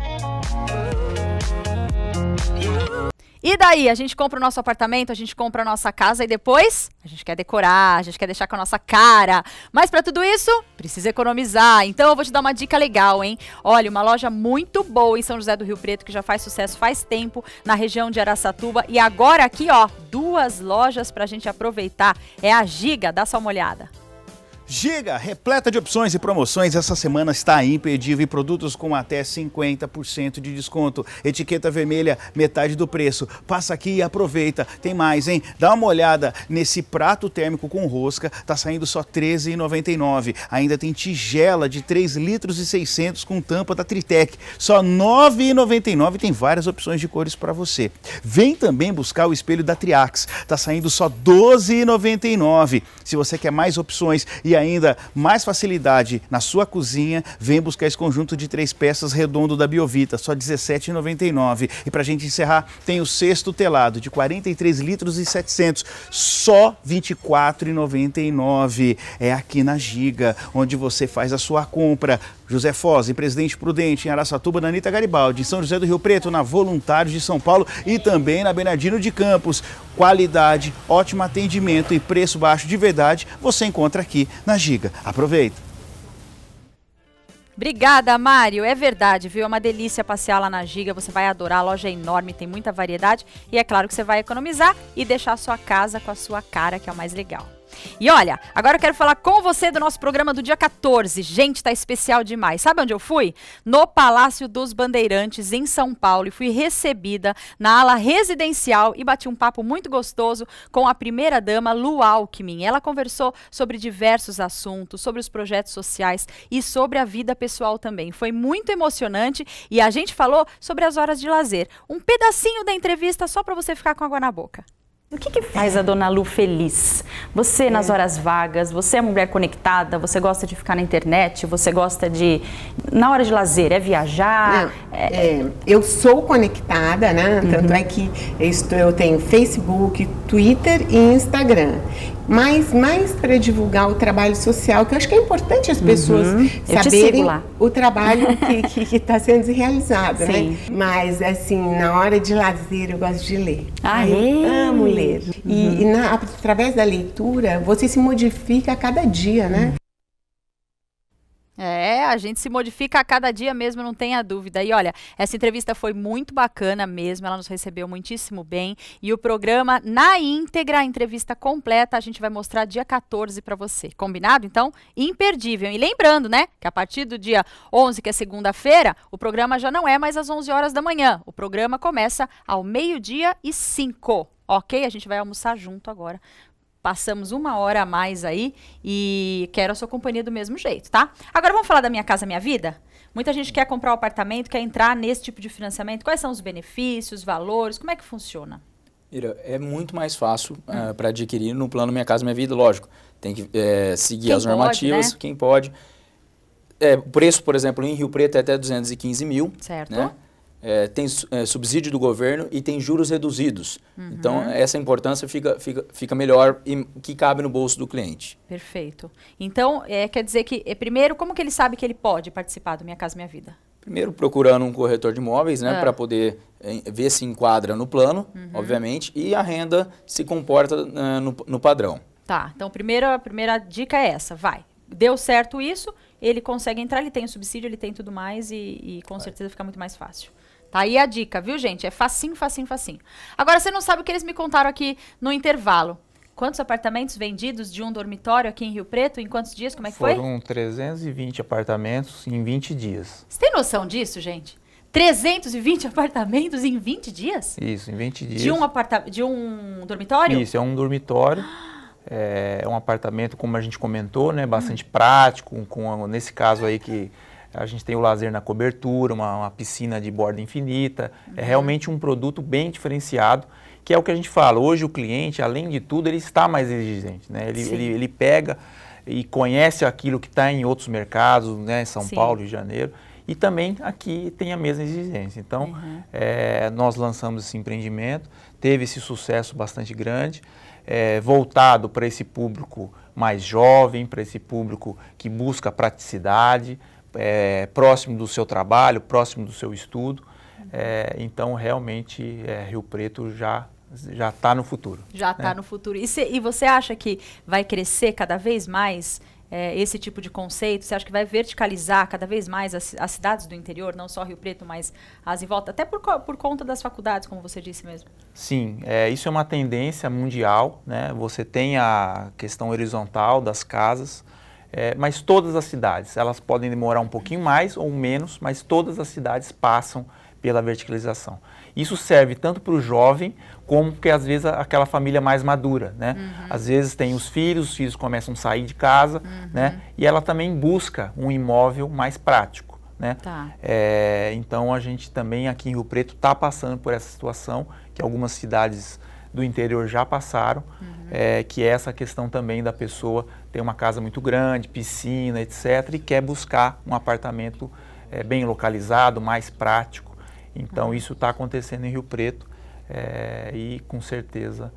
A: E daí, a gente compra o nosso apartamento, a gente compra a nossa casa e depois a gente quer decorar, a gente quer deixar com a nossa cara. Mas para tudo isso, precisa economizar. Então eu vou te dar uma dica legal, hein? Olha, uma loja muito boa em São José do Rio Preto, que já faz sucesso faz tempo, na região de Araçatuba. E agora aqui, ó, duas lojas pra gente aproveitar. É a Giga, dá só uma olhada.
L: Giga, repleta de opções e promoções, essa semana está imperdível e produtos com até cinquenta por cento de desconto. Etiqueta vermelha, metade do preço. Passa aqui e aproveita. Tem mais, hein? Dá uma olhada nesse prato térmico com rosca, tá saindo só treze reais e noventa e nove centavos. Ainda tem tigela de três litros e seiscentos com tampa da Tritec, só nove reais e noventa e nove centavos. Tem várias opções de cores para você. Vem também buscar o espelho da Triax, tá saindo só doze reais e noventa e nove centavos. Se você quer mais opções e ainda mais facilidade na sua cozinha, vem buscar esse conjunto de três peças redondo da Biovita, só dezessete reais e noventa e nove centavos. E para a gente encerrar, tem o cesto telado de quarenta e três litros e setecentos, só vinte e quatro reais e noventa e nove centavos. É aqui na Giga, onde você faz a sua compra. José Foz, em Presidente Prudente, em Araçatuba, na Anitta Garibaldi, em São José do Rio Preto, na Voluntários de São Paulo e também na Bernardino de Campos. Qualidade, ótimo atendimento e preço baixo de verdade, você encontra aqui na Giga. Aproveita!
A: Obrigada, Mário. É verdade, viu? É uma delícia passear lá na Giga, você vai adorar, a loja é enorme, tem muita variedade e é claro que você vai economizar e deixar a sua casa com a sua cara, que é o mais legal. E olha, agora eu quero falar com você do nosso programa do dia quatorze. Gente, tá especial demais. Sabe onde eu fui? No Palácio dos Bandeirantes, em São Paulo, e fui recebida na ala residencial e bati um papo muito gostoso com a primeira-dama, Lu Alckmin. Ela conversou sobre diversos assuntos, sobre os projetos sociais e sobre a vida pessoal também. Foi muito emocionante e a gente falou sobre as horas de lazer. Um pedacinho da entrevista só para você ficar com água na boca.
M: O que, que faz a dona Lu feliz? Você nas horas vagas, você é mulher conectada, você gosta de ficar na internet, você gosta de... Na hora de lazer, é viajar?
N: Não, é... É, eu sou conectada, né? Uhum. Tanto é que eu, estou, eu tenho Facebook, Twitter e Instagram. Mas mais para divulgar o trabalho social, que eu acho que é importante as pessoas uhum. saberem o trabalho que está sendo realizado, Sim. né? Mas, assim, na hora de lazer, eu gosto de ler.
M: Ah,
N: eu
M: é?
N: amo ler. Uhum. E, e na, através da leitura, você se modifica a cada dia, né?
A: É, a gente se modifica a cada dia mesmo, não tenha dúvida. E olha, essa entrevista foi muito bacana mesmo, ela nos recebeu muitíssimo bem. E o programa na íntegra, a entrevista completa, a gente vai mostrar dia quatorze para você. Combinado? Então, imperdível. E lembrando, né, que a partir do dia onze, que é segunda-feira, o programa já não é mais às onze horas da manhã. O programa começa ao meio-dia e cinco, ok? A gente vai almoçar junto agora. Passamos uma hora a mais aí e quero a sua companhia do mesmo jeito, tá? Agora vamos falar da Minha Casa Minha Vida? Muita gente quer comprar um apartamento, quer entrar nesse tipo de financiamento. Quais são os benefícios, valores? Como é que funciona?
B: Ira, é muito mais fácil hum. uh, para adquirir no plano Minha Casa Minha Vida, lógico. Tem que é, seguir quem as normativas, pode, né? Quem pode. É, o preço, por exemplo, em Rio Preto é até duzentos e quinze mil. Certo. Né? É, tem é, subsídio do governo e tem juros reduzidos. Uhum. Então, essa importância fica, fica, fica melhor e que cabe no bolso do cliente.
A: Perfeito. Então, é, quer dizer que, é, primeiro, como que ele sabe que ele pode participar do Minha Casa Minha Vida?
B: Primeiro, procurando um corretor de imóveis, né, ah. para poder é, ver se enquadra no plano, uhum. obviamente, e a renda se comporta uh, no, no padrão.
A: Tá, então, primeiro, a primeira dica é essa, vai. Deu certo isso, ele consegue entrar, ele tem o subsídio, ele tem tudo mais e, e com vai. certeza fica muito mais fácil. Tá aí a dica, viu, gente? É facinho, facinho, facinho. Agora, você não sabe o que eles me contaram aqui no intervalo. Quantos apartamentos vendidos de um dormitório aqui em Rio Preto? Em quantos dias? Como é que foi?
C: Foram trezentos e vinte apartamentos em vinte dias.
A: Você tem noção disso, gente? trezentos e vinte apartamentos em vinte dias?
C: Isso, em vinte dias.
A: De um, aparta de um dormitório?
C: Isso, é um dormitório. É um apartamento, como a gente comentou, né? Bastante hum. prático, com, nesse caso aí que... A gente tem o lazer na cobertura, uma, uma piscina de borda infinita. Uhum. É realmente um produto bem diferenciado, que é o que a gente fala. Hoje o cliente, além de tudo, ele está mais exigente, né? Ele, ele, ele pega e conhece aquilo que está em outros mercados, né? São Sim. Paulo, Rio de Janeiro. E também aqui tem a mesma exigência. Então, uhum. é, nós lançamos esse empreendimento, teve esse sucesso bastante grande, é, voltado para esse público mais jovem, para esse público que busca praticidade, É, próximo do seu trabalho, próximo do seu estudo. É, então, realmente, é, Rio Preto já já está no futuro.
A: Já está né? no futuro. E, se, e você acha que vai crescer cada vez mais é, esse tipo de conceito? Você acha que vai verticalizar cada vez mais as, as cidades do interior, não só Rio Preto, mas as em volta, até por, por conta das faculdades, como você disse mesmo?
C: Sim, é, isso é uma tendência mundial, né? Você tem a questão horizontal das casas, É, mas todas as cidades, elas podem demorar um pouquinho mais ou menos, mas todas as cidades passam pela verticalização. Isso serve tanto para o jovem, como que às vezes aquela família mais madura, né? Uhum. Às vezes tem os filhos, os filhos começam a sair de casa, uhum. né? E ela também busca um imóvel mais prático, né? Tá. É, então a gente também aqui em Rio Preto está passando por essa situação, que algumas cidades do interior já passaram, uhum. é, que é essa questão também da pessoa ter uma casa muito grande, piscina, etcétera, e quer buscar um apartamento é, bem localizado, mais prático. Então, uhum. isso está acontecendo em Rio Preto é, e, com certeza,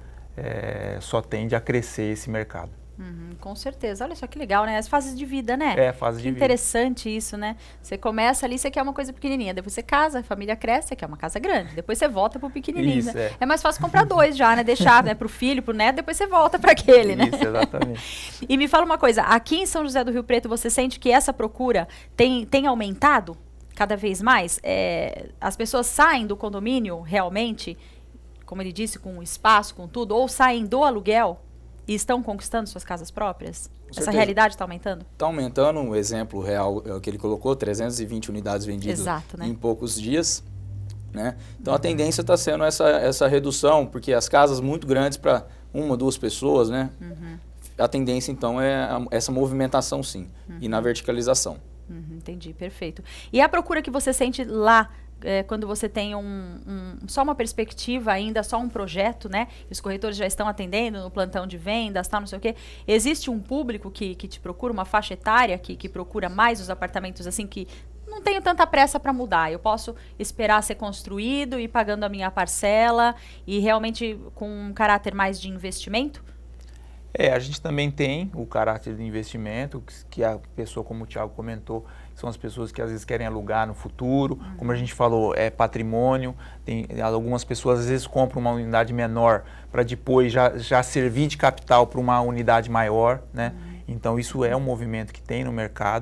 C: é, só tende a crescer esse mercado.
A: Uhum, com certeza. Olha só que legal, né? As fases de vida, né?
C: É, fase de vida.
A: Interessante isso, né? Você começa ali, você quer uma coisa pequenininha, depois você casa, a família cresce, você quer uma casa grande, depois você volta pro pequenininho. Isso, né? é. é mais fácil comprar dois já, né? Deixar, né? Pro filho, pro neto, depois você volta para aquele, né?
C: Isso, exatamente.
A: E me fala uma coisa, aqui em São José do Rio Preto, você sente que essa procura tem, tem aumentado cada vez mais? É, as pessoas saem do condomínio realmente, como ele disse, com o espaço, com tudo, ou saem do aluguel e estão conquistando suas casas próprias? Essa realidade está aumentando?
B: Está aumentando. Um exemplo real é o que ele colocou, trezentas e vinte unidades vendidas Exato, né? em poucos dias. Né? Então, a tendência está sendo essa, essa redução, porque as casas muito grandes para uma, duas pessoas, né? Uhum. A tendência, então, é a, essa movimentação, sim, uhum. e na verticalização.
A: Uhum, entendi, perfeito. E a procura que você sente lá é, quando você tem um, um, só uma perspectiva ainda, só um projeto, né? E os corretores já estão atendendo no plantão de vendas, tal, não sei o quê. Existe um público que, que te procura, uma faixa etária que, que procura mais os apartamentos assim que não tenho tanta pressa para mudar. Eu posso esperar ser construído e ir pagando a minha parcela e realmente com um caráter mais de investimento?
C: É, a gente também tem o caráter de investimento, que a pessoa, como o Thiago comentou, são as pessoas que às vezes querem alugar no futuro, uhum. como a gente falou, é patrimônio, tem, algumas pessoas às vezes compram uma unidade menor para depois já, já servir de capital para uma unidade maior, né? Uhum. Então isso é um movimento que tem no mercado.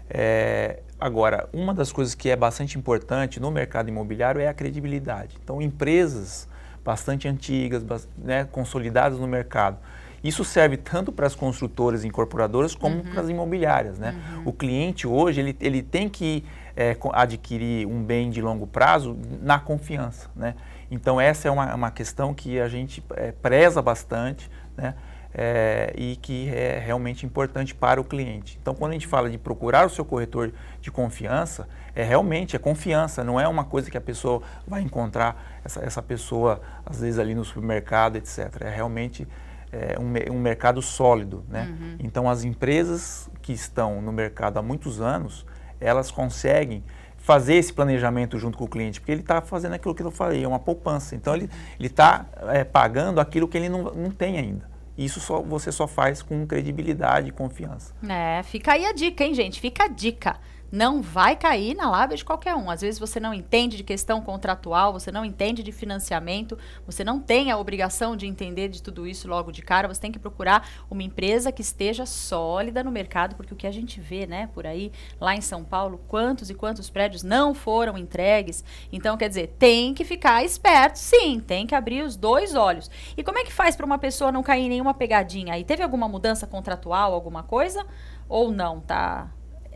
C: É, agora, uma das coisas que é bastante importante no mercado imobiliário é a credibilidade. Então, empresas bastante antigas, né, consolidadas no mercado, isso serve tanto para as construtoras e incorporadoras como uhum. para as imobiliárias, né? Uhum. O cliente hoje, ele, ele tem que é, adquirir um bem de longo prazo na confiança, né? Então, essa é uma, uma questão que a gente é, preza bastante, né? É, e que é realmente importante para o cliente. Então, quando a gente fala de procurar o seu corretor de confiança, é realmente é confiança, não é uma coisa que a pessoa vai encontrar essa, essa pessoa, às vezes, ali no supermercado, etcétera. É realmente é, um, um mercado sólido, né? Uhum. Então, as empresas que estão no mercado há muitos anos, elas conseguem fazer esse planejamento junto com o cliente, porque ele está fazendo aquilo que eu falei, é uma poupança. Então, ele está é, pagando aquilo que ele não, não tem ainda. Isso só, você só faz com credibilidade e confiança.
A: É, fica aí a dica, hein, gente? Fica a dica. Não vai cair na lábia de qualquer um. Às vezes você não entende de questão contratual, você não entende de financiamento, você não tem a obrigação de entender de tudo isso logo de cara. Você tem que procurar uma empresa que esteja sólida no mercado, porque o que a gente vê, né, por aí, lá em São Paulo, quantos e quantos prédios não foram entregues. Então, quer dizer, tem que ficar esperto, sim, tem que abrir os dois olhos. E como é que faz para uma pessoa não cair em nenhuma pegadinha aí? Teve alguma mudança contratual, alguma coisa? Ou não, tá?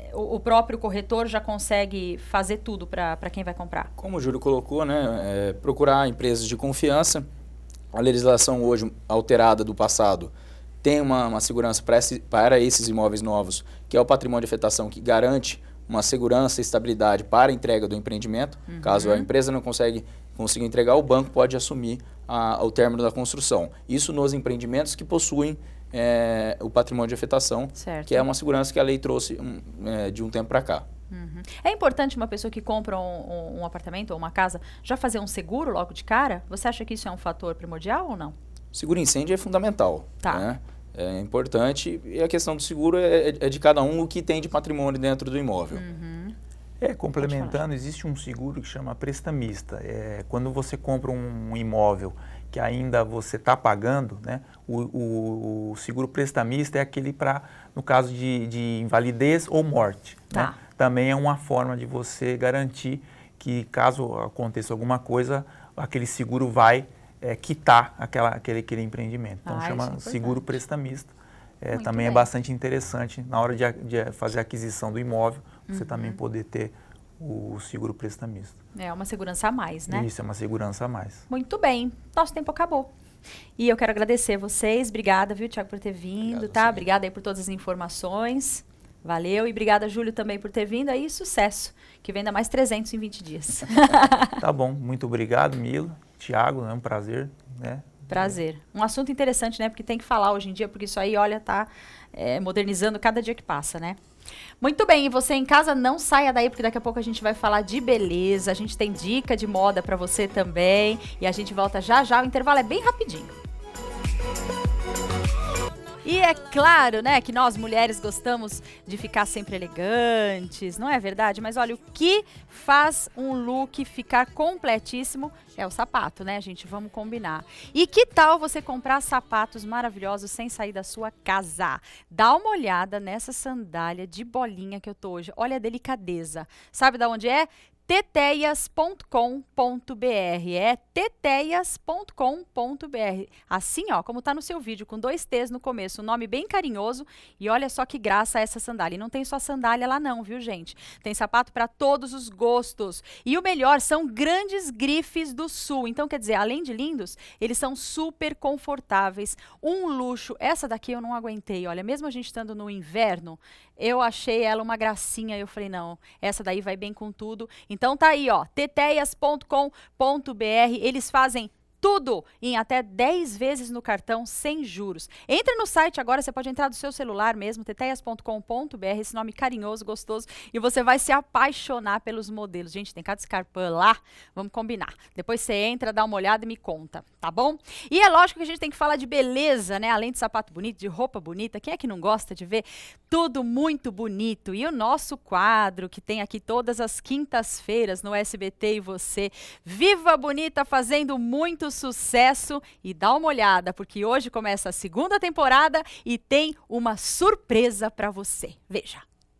A: O próprio corretor já consegue fazer tudo para quem vai comprar?
B: Como o Júlio colocou, né, é, procurar empresas de confiança. A legislação hoje alterada do passado tem uma, uma segurança para, esse, para esses imóveis novos, que é o patrimônio de afetação, que garante uma segurança e estabilidade para a entrega do empreendimento. Uhum. Caso a empresa não consegue, consiga entregar, o banco pode assumir a, o término da construção. Isso nos empreendimentos que possuem É, o patrimônio de afetação, certo. Que é uma segurança que a lei trouxe um, é, de um tempo para cá.
A: Uhum. É importante uma pessoa que compra um, um, um apartamento ou uma casa já fazer um seguro logo de cara? Você acha que isso é um fator primordial ou não?
B: Seguro incêndio é fundamental.
A: Tá.
B: Né? É importante e a questão do seguro é, é de cada um o que tem de patrimônio dentro do imóvel.
A: Uhum.
C: É, complementando, existe um seguro que chama prestamista. É, quando você compra um, um imóvel que ainda você está pagando, né, o, o, o seguro prestamista é aquele para, no caso de, de invalidez ou morte. Tá. Né? Também é uma forma de você garantir que, caso aconteça alguma coisa, aquele seguro vai é, quitar aquela, aquele, aquele empreendimento. Então, ah, chama é seguro prestamista. É, também bem. É bastante interessante, na hora de, de fazer a aquisição do imóvel, você uhum. também poder ter o seguro prestamista.
A: É uma segurança a mais, né?
C: Isso, é uma segurança a mais.
A: Muito bem. Nosso tempo acabou. E eu quero agradecer vocês. Obrigada, viu, Thiago, por ter vindo, Obrigado, tá? Sim. Obrigada aí por todas as informações. Valeu. E obrigada, Júlio, também por ter vindo. Aí, sucesso. Que venda mais trezentos em vinte dias.
C: Tá bom. Muito obrigado, Mila. Thiago, é um prazer, né?
A: Prazer. Um assunto interessante, né? Porque tem que falar hoje em dia, porque isso aí, olha, tá é, modernizando cada dia que passa, né? Muito bem, e você em casa não saia daí, porque daqui a pouco a gente vai falar de beleza, a gente tem dica de moda pra você também, e a gente volta já já, o intervalo é bem rapidinho. E é claro, né, que nós mulheres gostamos de ficar sempre elegantes, não é verdade? Mas olha, o que faz um look ficar completíssimo é o sapato, né, gente? Vamos combinar. E que tal você comprar sapatos maravilhosos sem sair da sua casa? Dá uma olhada nessa sandália de bolinha que eu tô hoje. Olha a delicadeza. Sabe de onde é? teteias ponto com ponto br, é teteias ponto com ponto br. Assim, ó, como tá no seu vídeo, com dois T's no começo, um nome bem carinhoso, e olha só que graça essa sandália. E não tem só sandália lá não, viu, gente? Tem sapato para todos os gostos. E o melhor, são grandes grifes do Sul. Então, quer dizer, além de lindos, eles são super confortáveis, um luxo. Essa daqui eu não aguentei, olha, mesmo a gente estando no inverno, eu achei ela uma gracinha, eu falei, não, essa daí vai bem com tudo. Então, Então tá aí, ó, teteias ponto com ponto br, eles fazem tudo em até dez vezes no cartão, sem juros. Entre no site agora, você pode entrar do seu celular mesmo, teteias ponto com ponto br, esse nome carinhoso, gostoso, e você vai se apaixonar pelos modelos. Gente, tem cada escarpã lá, vamos combinar. Depois você entra, dá uma olhada e me conta, tá bom? E é lógico que a gente tem que falar de beleza, né? Além de sapato bonito, de roupa bonita, quem é que não gosta de ver tudo muito bonito? E o nosso quadro, que tem aqui todas as quintas-feiras no S B T e você, Viva Bonita, fazendo muito sucesso, e dá uma olhada, porque hoje começa a segunda temporada e tem uma surpresa para você. Veja.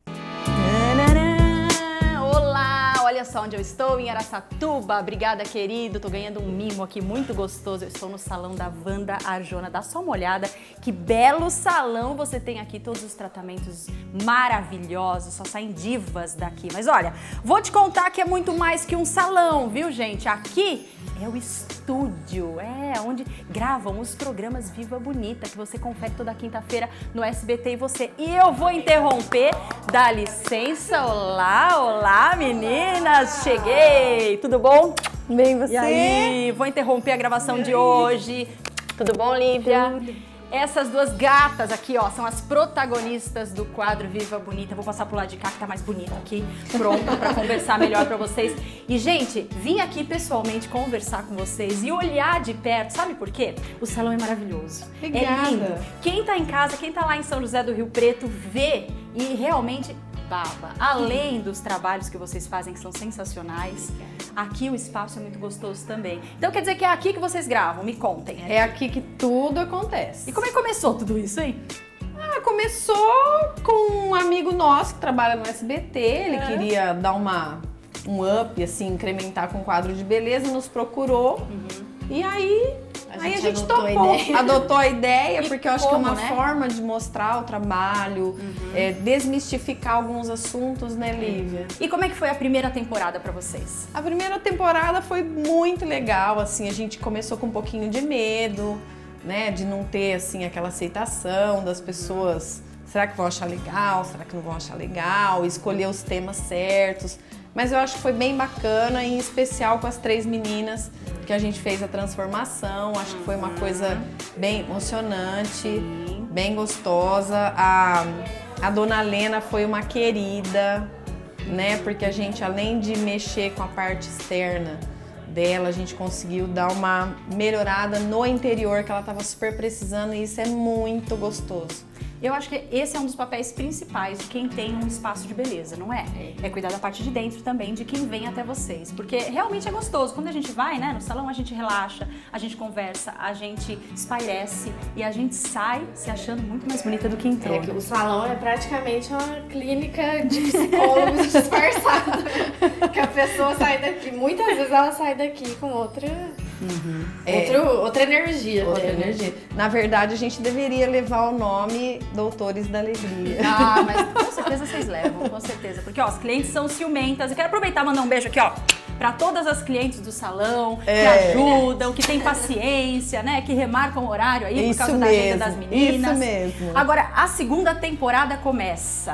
A: Olá, olha só onde eu estou, em Araçatuba. Obrigada, querido. Tô ganhando um mimo aqui muito gostoso. Eu estou no salão da Wanda Arjona. Dá só uma olhada. Que belo salão você tem aqui. Todos os tratamentos maravilhosos. Só saem divas daqui. Mas olha, vou te contar que é muito mais que um salão, viu, gente? Aqui é o estúdio, é onde gravam os programas Viva Bonita, que você confere toda quinta-feira no S B T e você. E eu vou interromper, dá licença. Olá, olá, meninas, cheguei. Tudo bom?
O: Bem, você?
A: E aí, vou interromper a gravação de hoje. Tudo bom, Lívia?
O: Tudo.
A: Essas duas gatas aqui, ó, são as protagonistas do quadro Viva Bonita. Vou passar pro lado de cá, que tá mais bonito aqui, pronta pra conversar melhor pra vocês. E, gente, vim aqui pessoalmente conversar com vocês e olhar de perto. Sabe por quê? O salão é maravilhoso.
O: Obrigada.
A: É lindo. Quem tá em casa, quem tá lá em São José do Rio Preto, vê e realmente baba. Além dos trabalhos que vocês fazem, que são sensacionais, aqui o espaço é muito gostoso também. Então quer dizer que é aqui que vocês gravam? Me contem.
O: É aqui que tudo acontece.
A: E como é que começou tudo isso, hein?
O: Ah, começou com um amigo nosso que trabalha no S B T. Ele é. queria dar uma, um up, assim, incrementar com um quadro de beleza, nos procurou. Uhum. E aí... A Aí a gente topou, a adotou a ideia, porque eu acho como, que é uma né? forma de mostrar o trabalho, uhum. é, desmistificar alguns assuntos, né, Lívia?
A: E como é que foi a primeira temporada pra vocês?
O: A primeira temporada foi muito legal, assim, a gente começou com um pouquinho de medo, né, de não ter, assim, aquela aceitação das pessoas. Será que vão achar legal? Será que não vão achar legal? Escolher os temas certos. Mas eu acho que foi bem bacana, em especial com as três meninas que a gente fez a transformação. Acho que foi uma coisa bem emocionante, bem gostosa. A, a dona Lena foi uma querida, né? Porque a gente, além de mexer com a parte externa dela, a gente conseguiu dar uma melhorada no interior, que ela estava super precisando, e isso é muito gostoso.
A: Eu acho que esse é um dos papéis principais de quem tem um espaço de beleza, não é? É cuidar da parte de dentro também, de quem vem até vocês. Porque realmente é gostoso. Quando a gente vai, né, no salão, a gente relaxa, a gente conversa, a gente espairece e a gente sai se achando muito mais bonita do que entrou.
P: É que o salão é praticamente uma clínica de psicólogos disfarçada. Que a pessoa sai daqui, muitas vezes ela sai daqui com outra... Uhum. Outro, é, outra energia.
O: Outra né? energia. Na verdade, a gente deveria levar o nome Doutores da Alegria.
A: Ah, mas com certeza vocês levam, com certeza. Porque, ó, as clientes são ciumentas. Eu quero aproveitar e mandar um beijo aqui, ó, para todas as clientes do salão, é. que ajudam, que têm paciência, né, que remarcam o horário aí
O: isso
A: por causa
O: mesmo,
A: da agenda das meninas.
O: Isso mesmo.
A: Agora, a segunda temporada começa.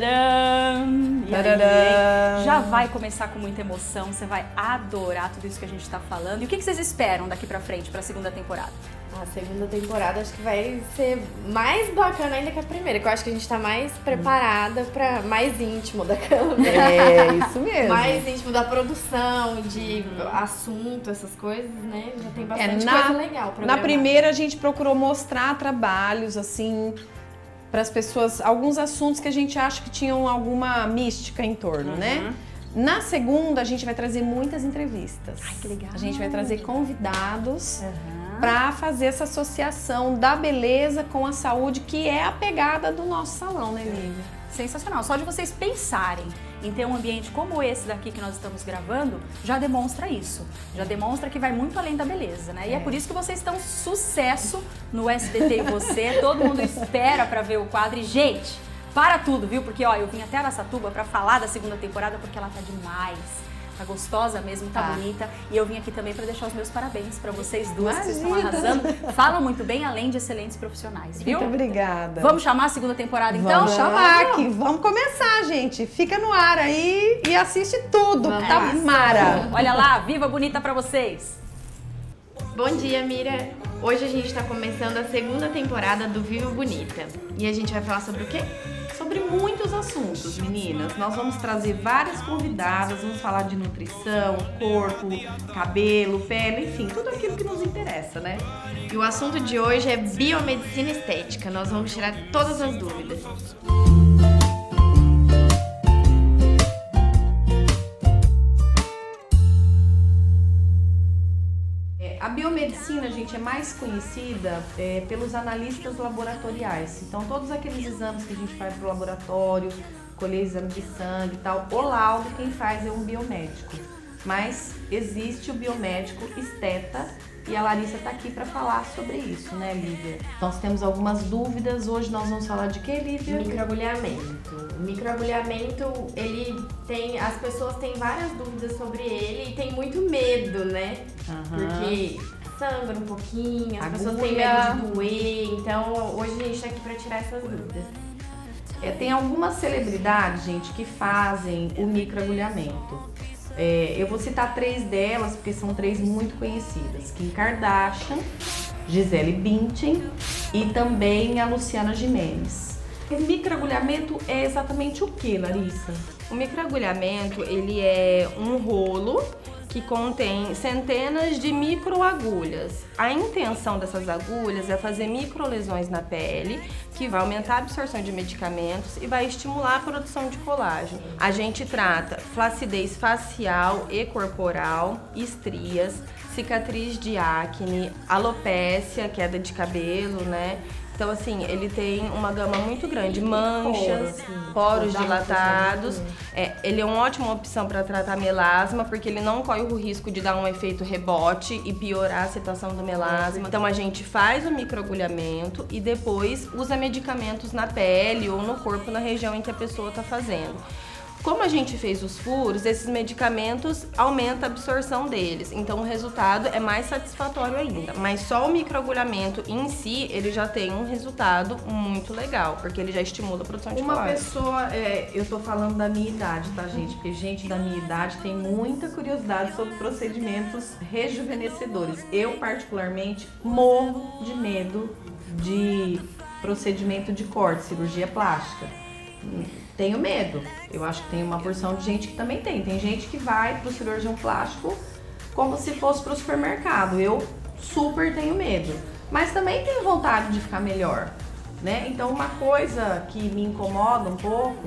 A: Tararam! E
O: aí,
A: já vai começar com muita emoção, você vai adorar tudo isso que a gente tá falando. E o que, que vocês esperam daqui pra frente, pra segunda temporada?
P: A segunda temporada acho que vai ser mais bacana ainda que a primeira, que eu acho que a gente tá mais preparada pra mais íntimo da câmera.
O: É, isso mesmo.
P: Mais íntimo da produção, de uhum. assunto, essas coisas, né? Já tem bastante
O: é, na,
P: coisa legal pra
O: Na primeira a gente procurou mostrar trabalhos, assim, para as pessoas, alguns assuntos que a gente acha que tinham alguma mística em torno, uhum. né? Na segunda a gente vai trazer muitas entrevistas.
A: Ai, que legal.
O: A gente vai trazer convidados.
A: Uhum.
O: Para fazer essa associação da beleza com a saúde, que é a pegada do nosso salão, né, Lívia?
A: Sensacional. Só de vocês pensarem em ter um ambiente como esse daqui que nós estamos gravando, já demonstra isso. Já demonstra que vai muito além da beleza, né? É. E é por isso que vocês estão sucesso no S B T e você. Todo mundo espera para ver o quadro. E, gente, para tudo, viu? Porque, ó, eu vim até Araçatuba para falar da segunda temporada porque ela tá demais.
M: Tá gostosa mesmo, tá,
A: Tá.
M: bonita. E eu vim aqui também para deixar os meus parabéns para vocês duas, que vocês estão
O: Imagina.
M: arrasando. Falam muito bem, além de excelentes profissionais, viu?
O: Muito obrigada.
M: Vamos chamar a segunda temporada, então?
O: Vamos chamar aqui. Vamos começar, gente. Fica no ar aí e assiste tudo.
M: Vamos
O: Tá
M: lá.
O: mara.
M: Olha lá, viva bonita para vocês.
Q: Bom dia, Mira. Hoje a gente está começando a segunda temporada do Viva Bonita. E a gente vai falar sobre o quê?
O: Sobre muitos assuntos, meninas. Nós vamos trazer várias convidadas, vamos falar de nutrição, corpo, cabelo, pele, enfim, tudo aquilo que nos interessa, né?
Q: E o assunto de hoje é biomedicina estética. Nós vamos tirar todas as dúvidas.
O: A biomedicina, gente, é mais conhecida é, pelos analistas laboratoriais. Então, todos aqueles exames que a gente faz para o laboratório, colher exame de sangue e tal, o laudo quem faz é um biomédico. Mas existe o biomédico esteta e a Larissa está aqui para falar sobre isso, né, Lívia? Nós temos algumas dúvidas. Hoje nós vamos falar de que, Lívia?
Q: Microagulhamento. O microagulhamento, ele tem... As pessoas têm várias dúvidas sobre ele e tem muito medo, né?
O: Aham.
Q: Porque sangra um pouquinho, as
O: Agulha.
Q: pessoas têm medo de doer. Então, hoje a gente está aqui para tirar essas dúvidas.
O: É, tem algumas celebridades, gente, que fazem o microagulhamento. É, eu vou citar três delas, porque são três muito conhecidas. Kim Kardashian, Gisele Bündchen e também a Luciana Gimenez. O microagulhamento é exatamente o que, Larissa?
Q: O microagulhamento, ele é um rolo que contém centenas de microagulhas. A intenção dessas agulhas é fazer microlesões na pele, que vai aumentar a absorção de medicamentos e vai estimular a produção de colágeno. A gente trata flacidez facial e corporal, estrias, cicatriz de acne, alopécia, queda de cabelo, né? Então, assim, ele tem uma gama muito grande, manchas, poros dilatados. É, ele é uma ótima opção para tratar melasma, porque ele não corre o risco de dar um efeito rebote e piorar a situação do melasma. Então, a gente faz o microagulhamento e depois usa medicamentos na pele ou no corpo, na região em que a pessoa está fazendo. Como a gente fez os furos, esses medicamentos aumentam a absorção deles, então o resultado é mais satisfatório ainda. Mas só o microagulhamento em si, ele já tem um resultado muito legal, porque ele já estimula a produção de
O: Uma
Q: colágeno.
O: pessoa, é, eu tô falando da minha idade, tá, gente? Porque gente da minha idade tem muita curiosidade sobre procedimentos rejuvenescedores. Eu, particularmente, morro de medo de procedimento de corte, cirurgia plástica. Tenho medo. Eu acho que tem uma porção de gente que também tem. Tem gente que vai pro cirurgião plástico como se fosse pro supermercado. Eu super tenho medo. Mas também tenho vontade de ficar melhor, né? Então, uma coisa que me incomoda um pouco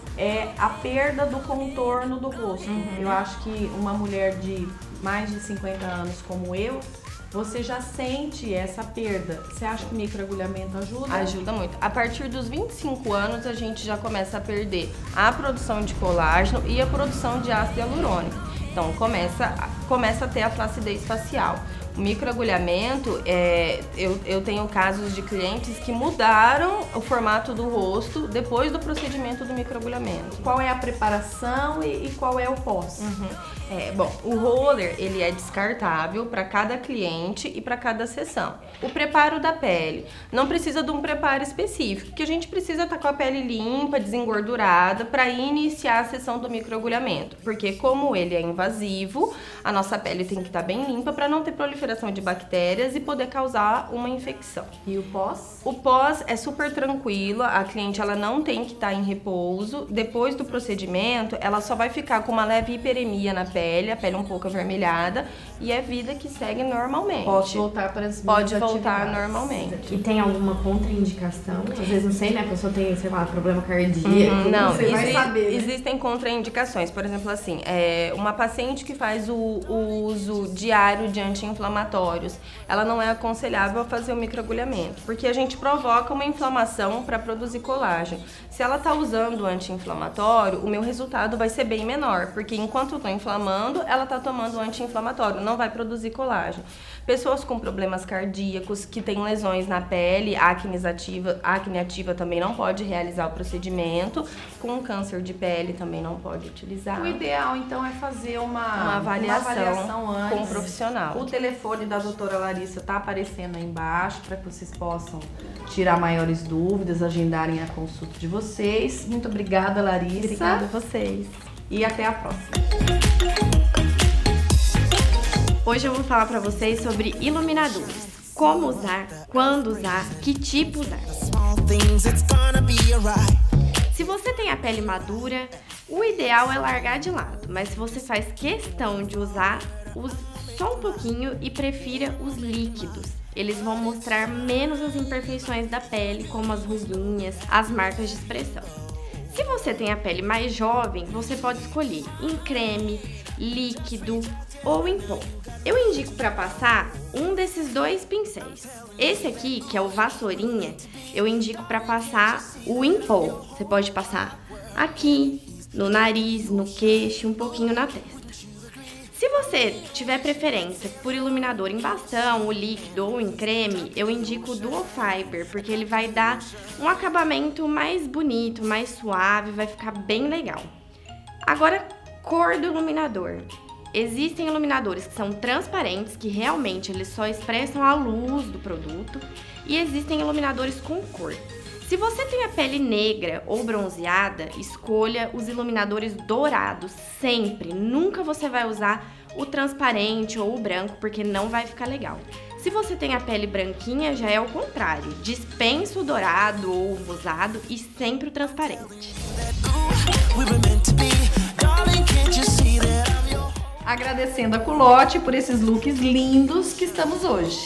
O: é a perda do contorno do rosto.
Q: Uhum.
O: Eu acho que uma mulher de mais de cinquenta anos como eu, você já sente essa perda. Você acha que o microagulhamento ajuda?
Q: Ajuda muito. A partir dos vinte e cinco anos, a gente já começa a perder a produção de colágeno e a produção de ácido hialurônico. Então, começa, começa a ter a flacidez facial. O microagulhamento, é, eu, eu tenho casos de clientes que mudaram o formato do rosto depois do procedimento do microagulhamento.
O: Qual é a preparação e, e qual é o pós?
Q: Uhum. É, bom, o roller, ele é descartável para cada cliente e para cada sessão. O preparo da pele, não precisa de um preparo específico, porque a gente precisa estar com a pele limpa, desengordurada, para iniciar a sessão do microagulhamento. Porque como ele é invasivo, a nossa pele tem que estar bem limpa para não ter proliferação de bactérias e poder causar uma infecção.
O: E o pós?
Q: O pós é super tranquilo, a cliente ela não tem que estar em repouso. Depois do procedimento, ela só vai ficar com uma leve hiperemia na pele, a pele um pouco avermelhada, e é vida que segue normalmente.
O: Pode voltar para as
Q: Pode
O: minhas
Q: voltar
O: atividades.
Q: normalmente.
P: E tem alguma contraindicação? Às vezes, não sei, né? A pessoa tem, sei lá, problema cardíaco.
Q: Uhum, não,
P: você vai
Q: exi-
P: saber, né?
Q: existem contraindicações. Por exemplo, assim, é, uma paciente que faz o, o uso diário de anti-inflamatórios, ela não é aconselhável a fazer o microagulhamento, porque a gente provoca uma inflamação para produzir colágeno. Se ela está usando o anti-inflamatório, o meu resultado vai ser bem menor, porque enquanto eu estou inflamando, tomando, ela está tomando anti-inflamatório, não vai produzir colágeno. Pessoas com problemas cardíacos, que têm lesões na pele, acne ativa, acne ativa também não pode realizar o procedimento. Com câncer de pele também não pode utilizar.
O: O ideal, então, é fazer uma,
Q: uma, avaliação,
O: uma avaliação antes.
Q: Com um profissional.
O: O telefone da doutora Larissa está aparecendo aí embaixo para que vocês possam tirar maiores dúvidas, agendarem a consulta de vocês. Muito obrigada, Larissa.
Q: Obrigada a vocês.
O: E até a próxima.
P: Hoje eu vou falar para vocês sobre iluminadores. Como usar, quando usar, que tipo usar. Se você tem a pele madura, o ideal é largar de lado. Mas se você faz questão de usar, use só um pouquinho e prefira os líquidos. Eles vão mostrar menos as imperfeições da pele, como as ruguinhas, as marcas de expressão. Se você tem a pele mais jovem, você pode escolher em creme, líquido ou em pó. Eu indico para passar um desses dois pincéis. Esse aqui, que é o Vassourinha, eu indico para passar o em pó. Você pode passar aqui, no nariz, no queixo, um pouquinho na testa. Se você tiver preferência por iluminador em bastão, o líquido ou em creme, eu indico o Dual Fiber, porque ele vai dar um acabamento mais bonito, mais suave, vai ficar bem legal. Agora, cor do iluminador. Existem iluminadores que são transparentes, que realmente eles só expressam a luz do produto, e existem iluminadores com cor. Se você tem a pele negra ou bronzeada, escolha os iluminadores dourados, sempre. Nunca você vai usar o transparente ou o branco, porque não vai ficar legal. Se você tem a pele branquinha, já é o contrário. Dispensa o dourado ou o rosado e sempre o transparente.
O: Agradecendo a Culotte por esses looks lindos que estamos hoje.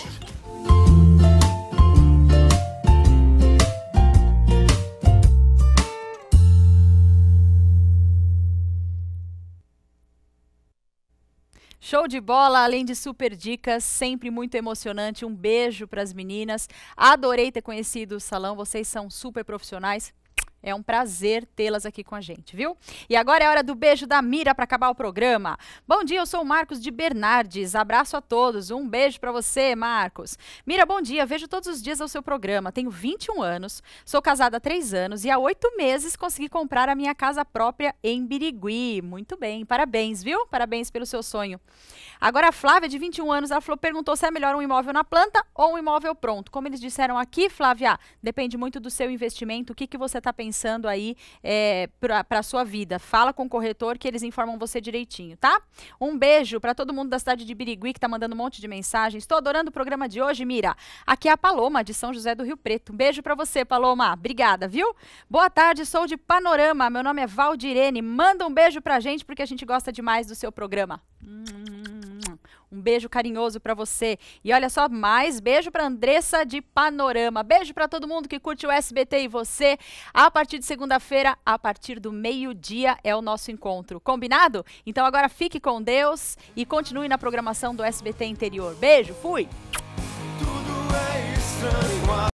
A: Show de bola, além de super dicas, sempre muito emocionante. Um beijo para as meninas. Adorei ter conhecido o salão, vocês são super profissionais. É um prazer tê-las aqui com a gente, viu? E agora é hora do beijo da Mira para acabar o programa. Bom dia, eu sou o Marcos de Bernardes. Abraço a todos. Um beijo para você, Marcos. Mira, bom dia. Vejo todos os dias o seu programa. Tenho vinte e um anos, sou casada há três anos e há oito meses consegui comprar a minha casa própria em Birigui. Muito bem, parabéns, viu? Parabéns pelo seu sonho. Agora a Flávia, de vinte e um anos, ela falou, perguntou se é melhor um imóvel na planta ou um imóvel pronto. Como eles disseram aqui, Flávia, depende muito do seu investimento, o que, que você está pensando aí é, para a sua vida. Fala com o corretor que eles informam você direitinho, tá? Um beijo para todo mundo da cidade de Birigui que está mandando um monte de mensagens. Estou adorando o programa de hoje, Mira. Aqui é a Paloma, de São José do Rio Preto. Um beijo para você, Paloma. Obrigada, viu? Boa tarde, sou de Panorama. Meu nome é Valdirene. Manda um beijo pra gente, porque a gente gosta demais do seu programa. Um beijo carinhoso para você. E olha só, mais beijo para Andressa de Panorama. Beijo para todo mundo que curte o S B T e você. A partir de segunda-feira, a partir do meio-dia, é o nosso encontro. Combinado? Então agora fique com Deus e continue na programação do S B T Interior. Beijo, fui! Tudo é estranho.